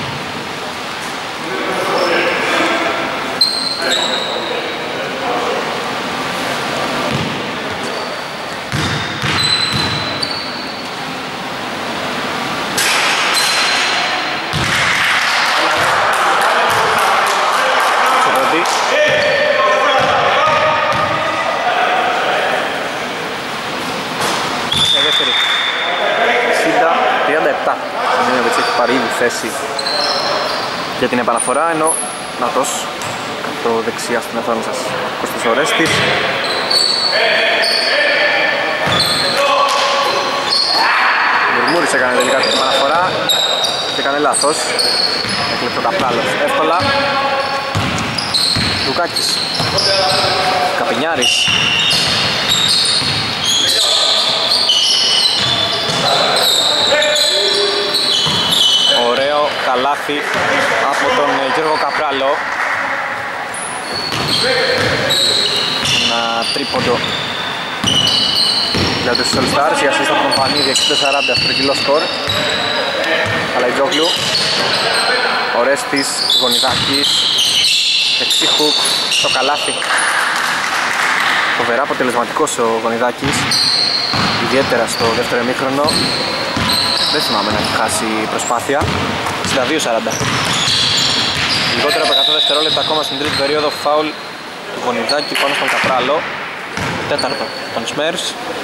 7. Ο Νίνοβιτς έχει πάρει ήδη θέση για την επαναφορά, ενώ Νατός το δεξιά στην οθόνη σας. Κώστας Ορέστης. Μουρμούρης έκανε τελικά την επαναφορά και έκανε λάθος. Έκλειψε ο Καπράλος εύκολα. Λουκάκης. Καπινιάρης. Ωραίο καλάθι από τον Γιώργο Καπράλο. Ένα τρίποντο για τους All Stars, η ασίστα από τον Πανίδη, 60-40 στο τριγυλό σκορ. Καλαϊτζόγλου, Ορέστης, Γονιδάκης, Εξίχουκ στο καλάθι. Φοβερά αποτελεσματικός ο Γονιδάκης, ιδιαίτερα στο δεύτερο ημίχρονο. Δεν θυμάμαι να έχει χάσει προσπάθεια. 62-40. Λιγότερο από 100 δευτερόλεπτα ακόμα στην τρίτη περίοδο. Φάουλ του Γονιδάκη πάνω στον Καπράλο. Τέταρτο των Smurfs.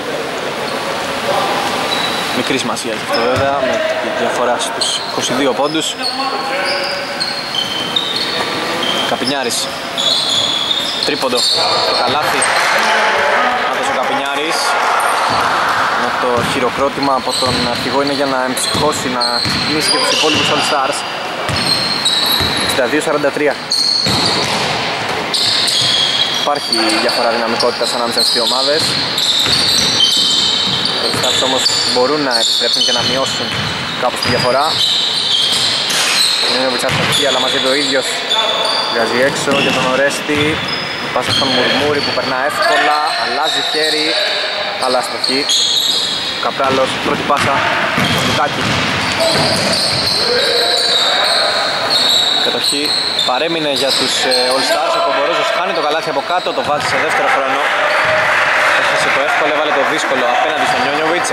Μικρή σημασία έχει αυτό βέβαια, με τη διαφορά στους 22 πόντους. Καπινιάρης. Τρίποντο στο καλάθι. Άντως ο Καπινιάρης. Το χειροκρότημα από τον αρχηγό είναι για να εμψυχώσει, να κλείσει και τους υπόλοιπους All Stars. 62-43. Υπάρχει διαφορά δυναμικότητας ανάμεσα στις δύο ομάδες. Οι All Stars όμως μπορούν να επιστρέψουν και να μειώσουν κάπως τη διαφορά. Είναι ο Βιτσάτος αλλά μαζί το ίδιος βγάζει έξω για τον Ορέστη. Πάσα στον Μουρμούρη που περνά εύκολα, αλλάζει χέρι, αλλά αστοχή. Καπράλος, πρώτη πάσα, Λουκάκη. Κατοχή παρέμεινε για τους All Stars, ο Κομπορόζος χάνει το καλάθι από κάτω, το βάζει σε δεύτερο χρόνο. Έφτασε το εύκολο, έβαλε το δύσκολο απέναντι στον Νιόνιοβιτς,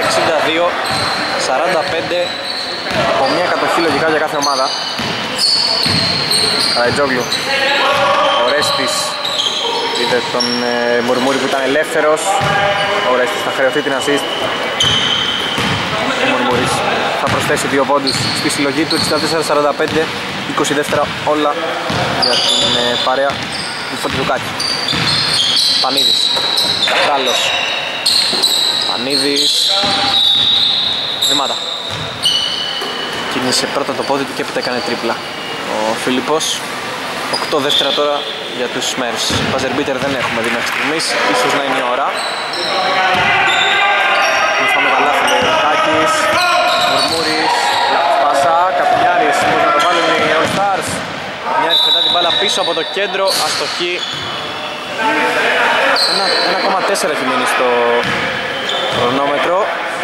62-45 από μια κατοχή λογικά για κάθε ομάδα. Καλαϊτζόγλου, Ορέστης, είδε τον Μουρμούρη που ήταν ελεύθερος. Ο Ορέστης θα χρεωθεί την assist. Ο Μουρμούρης θα προσθέσει 2 πόντους στη συλλογή του, 64-45, 20 δεύτερα όλα για την παρέα του Φώτη Λουκάκη. Πανίδης, Καπράλος, Πανίδης, βήματα. Κίνησε πρώτα το πόδι του και έπειτα έκανε τρίπλα ο Φίλιππος. 8 δεύτερα τώρα για τους Smurfs. Μπαζερμπίτερ δεν έχουμε δει μέχρι στιγμής, ίσως να είναι η ώρα. Μισθάμε καλάθι λέει ο Λουκάκης, Μουρμούρης, λάθος πάσα, Καπινιάρης, μπορεί να το βάλουν οι All Stars. Καπινιάρης πετά την μπάλα πίσω από το κέντρο, αστοχή. 1,4 έχει μείνει στο χρονόμετρο.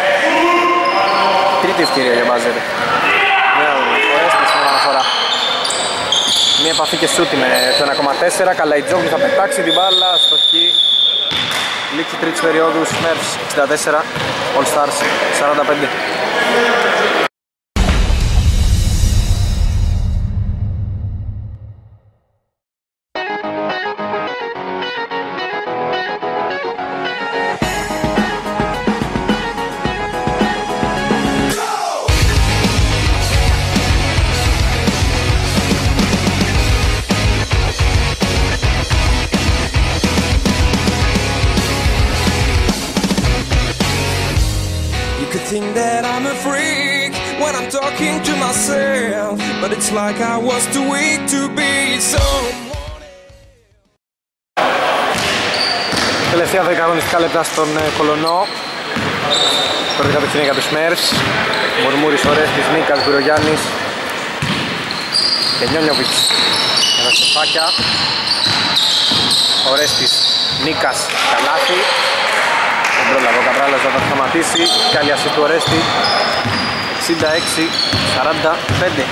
Τρίτη ευκαιρία για μπάζερ. Ορέστης στην αναφορά. Μία επαφή και σούτι με το 1,4. Καλαϊτζόγλου θα πετάξει την μπάλα, αστοχή. Λήξη τρίτης περίοδου, Smurfs 64, All Stars 45. Think that I'm a freak when I'm talking to myself, but it's like I was too weak to be someone. Τελευταία 10 αγωνιστικά λεπτά στον Κολονό. Πρώτη κατοχή είναι για τους Smurfs. Μουρμούρης, Ορέστης, Νίκας, Γκουρογιάννης και Νιόνιοβιτς. Για τα στεφάκια. Ορέστης, Νίκας, καλάθι. Δεν πρόλαβε ο Καπράλος να τα σταματήσει. Κι άλλη ασίστ του Ορέστη. 66-45.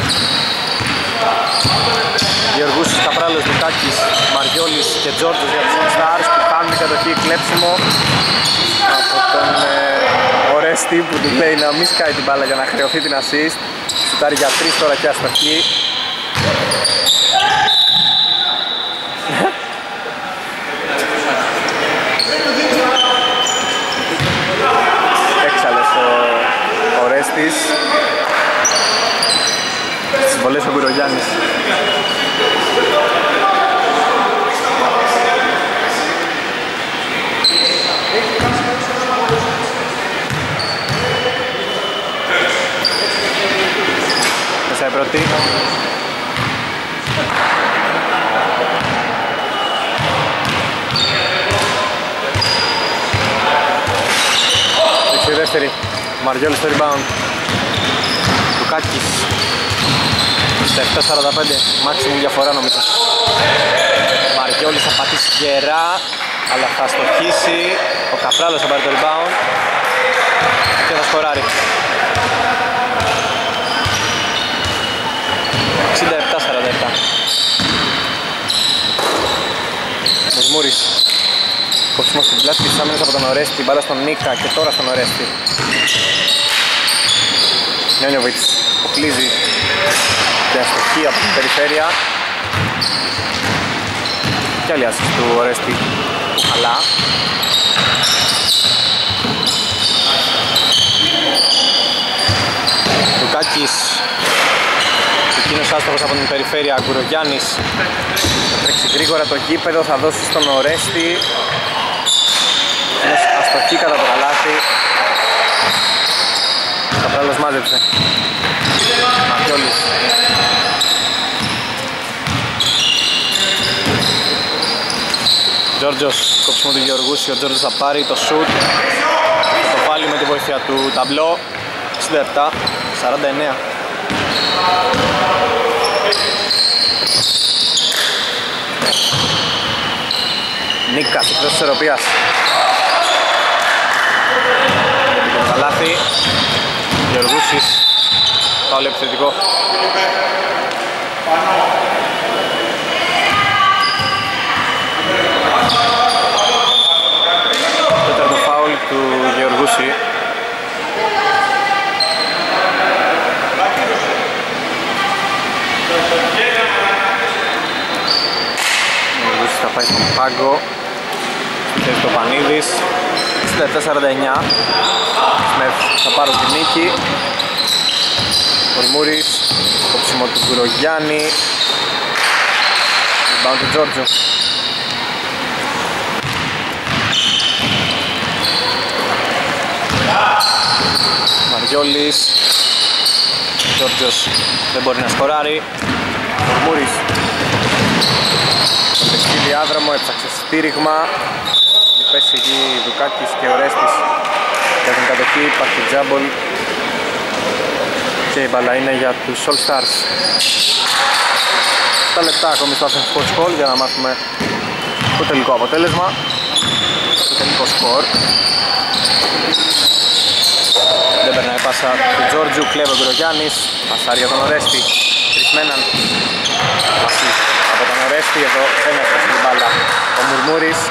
Γεωργούσης, Καπράλος, Λουκάκης, Μαριόλης και Τζόρτζος για τους All Stars που κάνουν την κατοχή, κλέψιμο από τον Ορέστη που του λέει να μην σκάει την μπάλα για να χρεωθεί την assist. Σουτάρει για 3 τώρα και αστοχή. Έξαλες ο Ορέστης. Στις βολές ο Γκουρογιάννης. Μέσα η πρώτη. Η δεύτερη, Μαριόλης στο rebound. Λουκάκης στα 7.45, maximum διαφορά νομίζω. Μαριόλης θα πατήσει γερά, αλλά θα στοχίσει. Ο Καπράλος θα πάρει το rebound και θα σκοράρει. 67-47. Μουρμούρης. Κόψιμο στην πλάτη της άμυνας από τον Ορέστη, μπάλα στον Νίκα και τώρα στον Ορέστη. Νιόνιοβιτς που κλείζει και αστοχή από την περιφέρεια. Και άλλη άσχηση του Ορέστη που χαλά. Λουκάκης, εκείνος άστοχος από την περιφέρεια. Γκουρογιάννης θα τρέξει γρήγορα το γήπεδο, θα δώσει στον Ορέστη. Είναι αστοχή κατά το καλάθι. Ο Καπράλος μάζεψε. Μαριόλης. Τζόρτζος, κόψιμο του Γεωργούση. Ο Τζόρτζος θα πάρει το σουτ. Θα το βάλει με τη βοήθεια του ταμπλό. 67-49. Νίκας, εκτός της ισορροπίας. Το καλάθι. Γεωργούσης. Φάουλ επιθετικό. Τέταρτο φάουλ του Γεωργούση. Γεωργούσης θα πάει στον πάγκο. Στη θέση του Πανίδης. 67-49. Σμεφ θα πάρω την νίκη. Μουρμούρης, κόψιμο του Γκουρογιάννη. Rebound του Τζόρτζου. Μαριόλης. Τζόρτζος δεν μπορεί να σκοράρει. Μουρμούρης. Το δεξί διάδρομο, έψαξε στήριγμα. Πέσει εκεί Δουκάκης και Ορέστης για την κατοχή, υπάρχει τζάμπολ και η μπάλα είναι για τους All Stars. 7 λεπτά ακόμη στο Athens Sports Hall για να μάθουμε το τελικό αποτέλεσμα, το τελικό σκορ. Δεν περνάει πάσα του Τζόρτζου, κλέβει ο Γκουρογιάννης, πασάρει για τον Ορέστη, τρισμέναν πάση από τον Ορέστη, εδώ δεν έφτασε την μπάλα ο Μουρμούρης.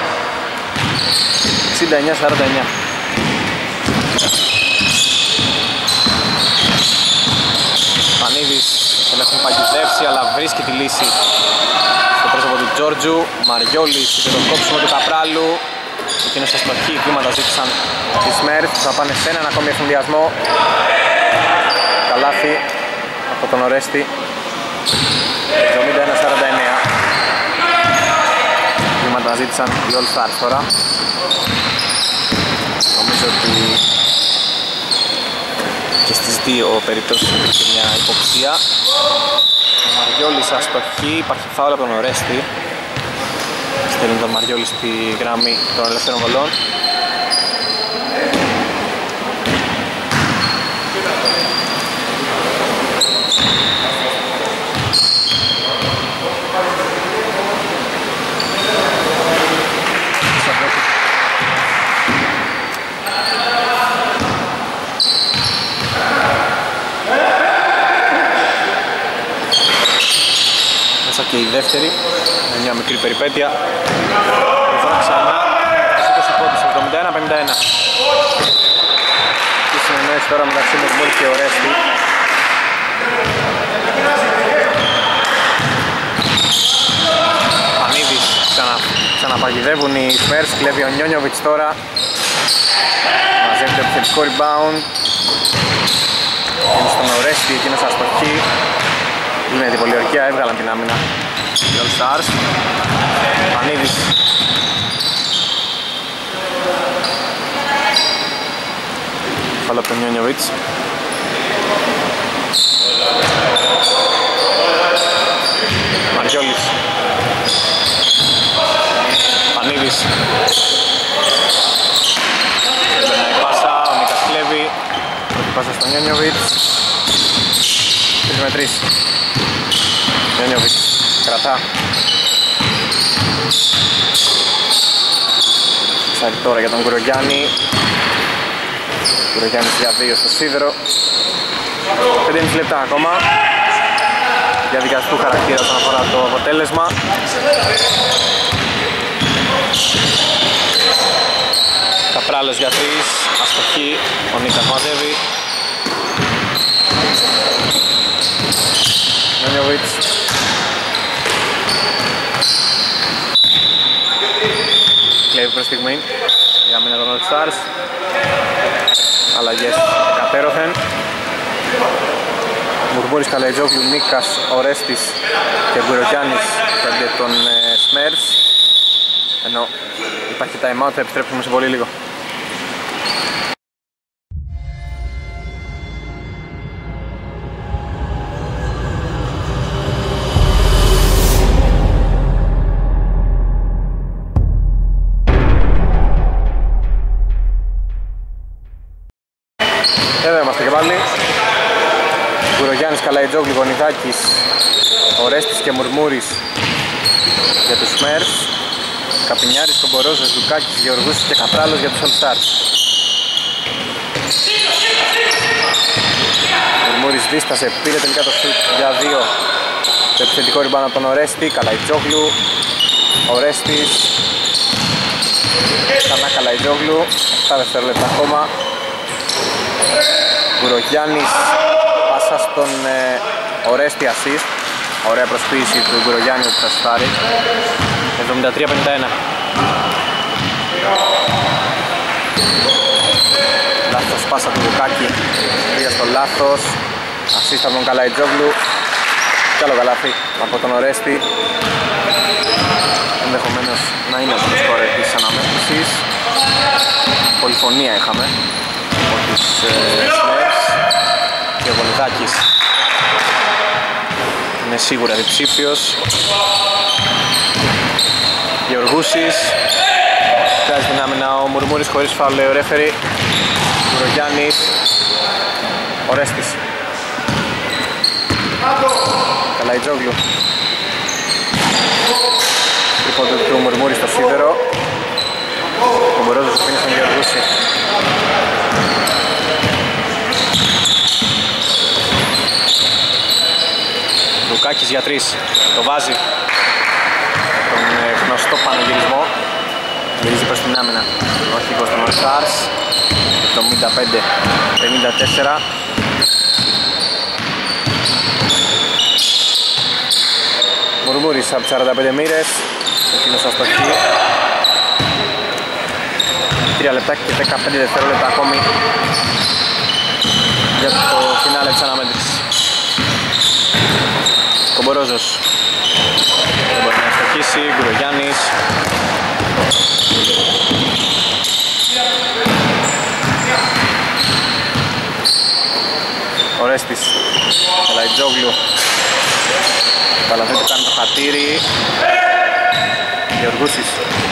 69-49. Πανίδης τον έχουν παγιδεύσει αλλά βρίσκει τη λύση στο πρόσωπο του Τζόρτζου. Μαριόλης και το κόψιμο του Καπράλου. Εκείνος αστοχή, βήματα ζήτησαν τη Σμέρφ. Θα πάνε σε έναν ακόμη ευθυνδιασμό. Καλάθι από τον Ορέστη. 71-49. Βήματα ζήτησαν οι All Stars τώρα. Νομίζω ότι και στις δύο περιπτώσεις υπήρχε μια υποψία. Ο Μαριόλης αστοχή, υπάρχει φάουλ από τον Ορέστη. Στέλνει τον Μαριόλη στη γραμμή των ελεύθερων βολών. Και η δεύτερη, με μια μικρή περιπέτεια. Φορά ξανά, στους 20 πόντους, 71-51. Και συνεννόηση τώρα μεταξύ Μουρμούρη και Ορέστη. Πανίδης, ξαναπαγιδεύουν οι Spurs, κλέβει ο Νιόνιοβιτς τώρα. Μαζεύει το επιθετικό rebound. Είναι στον Ορέστη, εκείνος αστοχή. Είναι πολύ ορκία, έβγαλαν την άμυνα οι All Stars. Πανίδης. Φάλο από τον Νιόνιοβιτς. Μαριόλης. Πανίδης. Περνάει πάσα, ο Νίκας κλέβει. Πρώτη πάσα στον Νιόνιοβιτς. 3 με 3. Νιόνιοβιτς κρατά. Ψάρει τώρα για τον Κουρογιάννη. Κουρογιάννης για 2 στο σίδερο. 5,5 λεπτά ακόμα. Διαδικαστικού χαρακτήρα όσον αφορά το αποτέλεσμα. Καπράλος για 3, αστοχή, ο Νίκας μαζεύει. Νιόνιοβιτς. Κλέβει προς στιγμή για άμυνα των All Stars. Αλλαγές κατέρωθεν. Μουρμούρης, Καλαϊτζόγλου, Νίκας, Ορέστης και Γκουρογιάννης πέντε των Smurfs. Ενώ υπάρχει time out, θα επιστρέψουμε σε πολύ λίγο. Εδώ είμαστε και πάλι. Γκουρογιάννης, Καλαϊτζόγλου, Γονιδάκης, Ορέστης και Μουρμούρης για τους Smurfs. Καπινιάρης, Κομπορόζος, Λουκάκης, Γεωργούσης και Καπράλος για τους All Stars. Μουρμούρης δίστασε, πήρε τελικά το σουτ για 2. Το επιθετικό ριμπάνω από τον Ορέστη, Καλαϊτζόγλου, Ορέστης, ξανά Καλαϊτζόγλου, 7 δευτερόλεπτα ακόμα. Γκουρογιάννης, πάσα στον Ορέστη assist. Ωραία προσποίηση του Γκουρογιάννη που θα σουτάρει. 73-51. Λάθος πάσα του Λουκάκη. Πήγα στο λάθος. Assist από τον Καλαϊτζόγλου. Κι άλλο καλάθι από τον Ορέστη. Ενδεχομένως να είναι από το σκόρ της αναμέτρησης. Πολυφωνία είχαμε από τους Smurfs και ο Γονιδάκης είναι σίγουρα διψήφιος. Γεωργούσης, βγάζει την άμυνα ο Μουρμούρης χωρίς φάουλ, λέει ο ρέφερι. Γκουρογιάννης, Ορέστης, Καλαϊτζόγλου, τρίποντο του Μουρμούρη στο σίδερο. Ο Μπορόζος αφήνει στον Γεωργούση. Λουκάκης για 3, το βάζει. Τον γνωστό πανηγυρισμό. Γυρίζει προς την άμυνα. Ο αρχηγός των All Stars. 75-54. Μουρμούρης από τις 45 μοίρες. Εκείνος αστοχή. 3 λεπτά και 15 δευτερόλεπτα ακόμη για το φινάλε της αναμέτρησης. Κομπορόζος δεν μπορεί να αστοχίσει. Γκουρογιάννης. Ορέστης, Καλαϊτζόγλου. Παλαβή του κάνει το χατήρι. Γεωργούσης.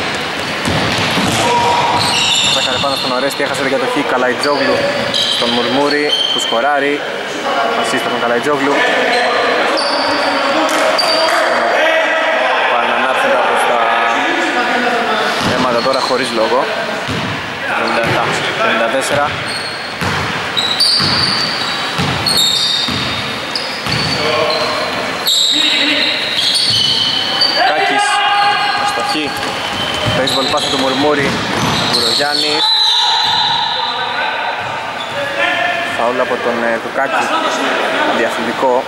Τσάκαρε πάνω στον Ορέστη, έχασε την κατοχή. Καλαϊτζόγλου στον Μουρμούρη που σκοράρει. Ασίστα τον Καλαϊτζόγλου. Πάνε ανάρθεντα προς τα αίματα τώρα χωρίς λόγο. 57-54. Κάκης, αστοχή. Baseball πάσα του Μουρμούρη. Γκουρογιάννης. Φαούλ από τον Κουκάκη. Διαφυλικό.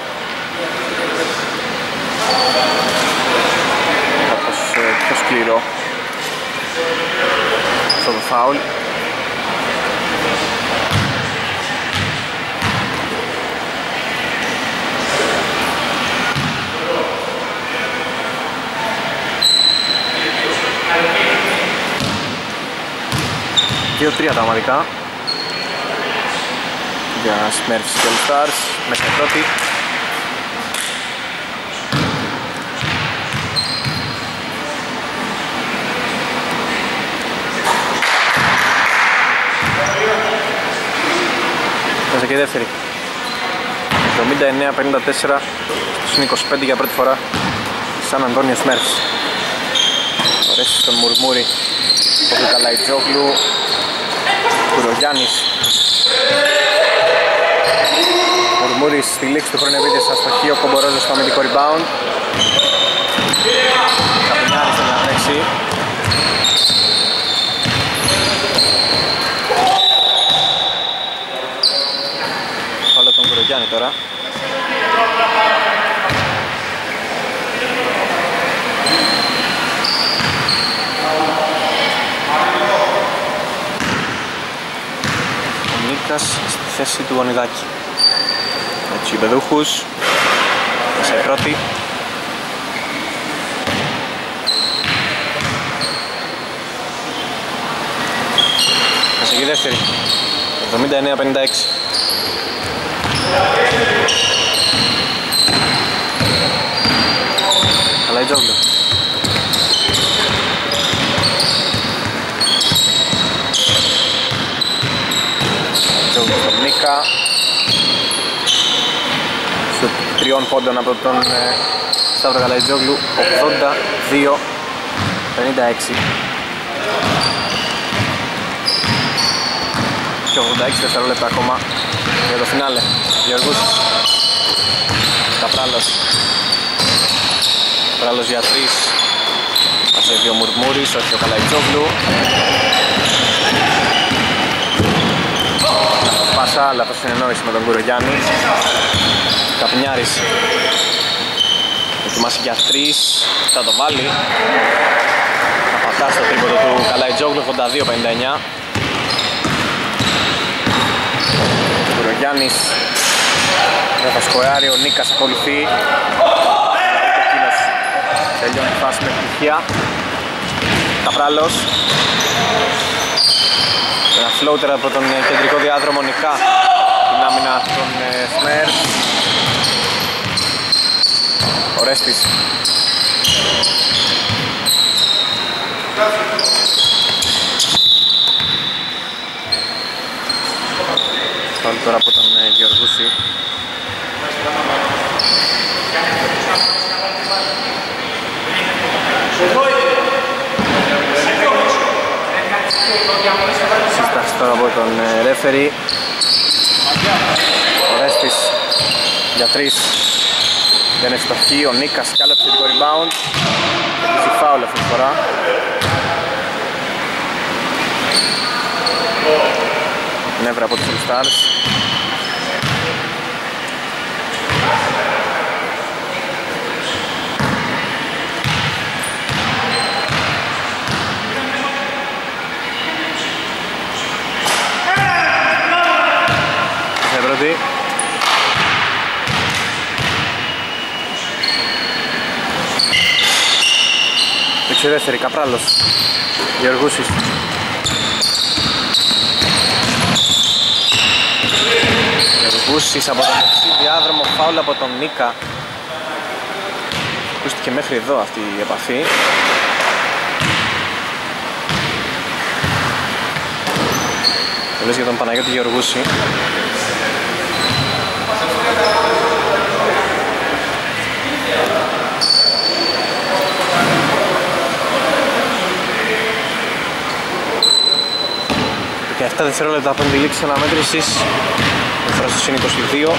Κάπως πιο σκληρό αυτό το φαούλ. 2-3 τα ομαδικά για Smurfs και All Stars. Μέσα στην πρώτη. Μέσα και η δεύτερη. 79-54 στους 25 για πρώτη φορά Σαν Αντώνιο Smurfs. Ωραίσεις στον Μουρμούρη. Πολύ καλά η Τζόγλου. Κουρογιάννης. Μουρμούρης στη λήξη του χρόνου επίθεσης αστοχή. Ο Κομπορόζος στο αμυντικό rebound. Καπινιάρης θα διατρέξει. Όλο τον Κουρογιάννη τώρα. Στη θέση του Γονιδάκη. Με τους γηπεδούχους. Μέσα η πρώτη. Μέσα και η δεύτερη. 79-56. Καλά η Τζόγλου. Σου 3 πόντων από τον Σταύρο Καλαϊτζόγλου. 82-56 και 86 δευτερόλεπτα ακόμα για το φινάλε. Γεωργούσης. Καπράλος. Καπράλος για 3. Ασέβει ο Μουρμούρης, όχι ο Καλαϊτζόγλου. Πάσα, λάθος συνεννόηση με τον Κουρογιάννη. Καπνιάρης. Ετοιμάσει για 3, θα το βάλει. Θα πατά στο τρίποντο του Καλαϊτζόγλου, 82-59. Κουρογιάννης. Δεν θα σκοεάρει, ο Νίκας ακολουθεί. Εκείνος τελειώνει η φάση με επιτυχία. Καπράλος. Ένα floater από τον κεντρικό διάδρομο Νικά. Την άμυνα των Smurfs. Ο Ρέστης. Φάουλ τώρα από τον Γεωργούση. Σύσταση τώρα από τον ρέφερι. Ο Ρέστης για 3. Δεν είναι στοχή, ο Νίκας κι άλλο επιθετικό rebound. Έχει φάουλ αυτή τη φορά. Νεύρα από τους All Stars. Σε πρώτη. Και δεύτερη, Καπράλος. Γεωργούσης. Γεωργούσης από τον δεξί διάδρομο, φάουλ από τον Νίκα. Ακούστηκε μέχρι εδώ αυτή η επαφή. Λες για τον Παναγιώτη Γεωργούση. Και 7 δευτερόλεπτα από την λήξη αναμέτρησης. Ο Φρόστος είναι 22.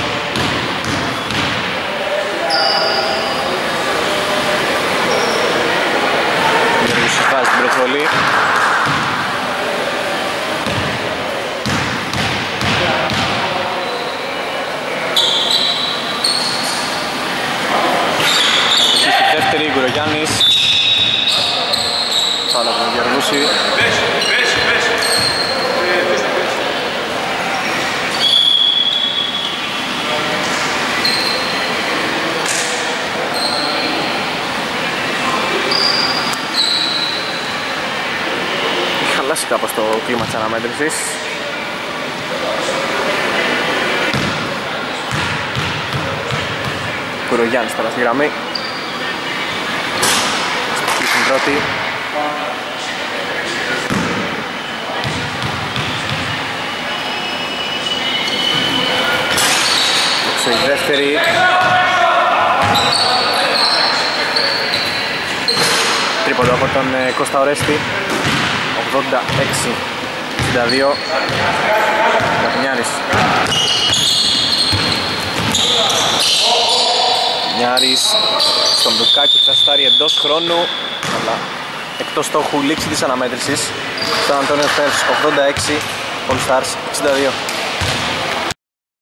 Γεωργούσης βάζει την προβολή. Και στη δεύτερη Κουρογιάννης. Φάουλ από τον Γεωργούση. Κάπως στο κλίμα της αναμέτρησης. Κουρογιάννης τώρα στη γραμμή. Στην πρώτη. Έξω η δεύτερη. Τρίποντο από τον Κώστα Ορέστη. 86-62. Καπινιάρης. Καπινιάρης στον Μπουκάκη θα στάρει εντός χρόνου, αλλά εκτός στόχου λήξη της αναμέτρησης. Στον Αντώνιο Φέρς 86, All Stars 62.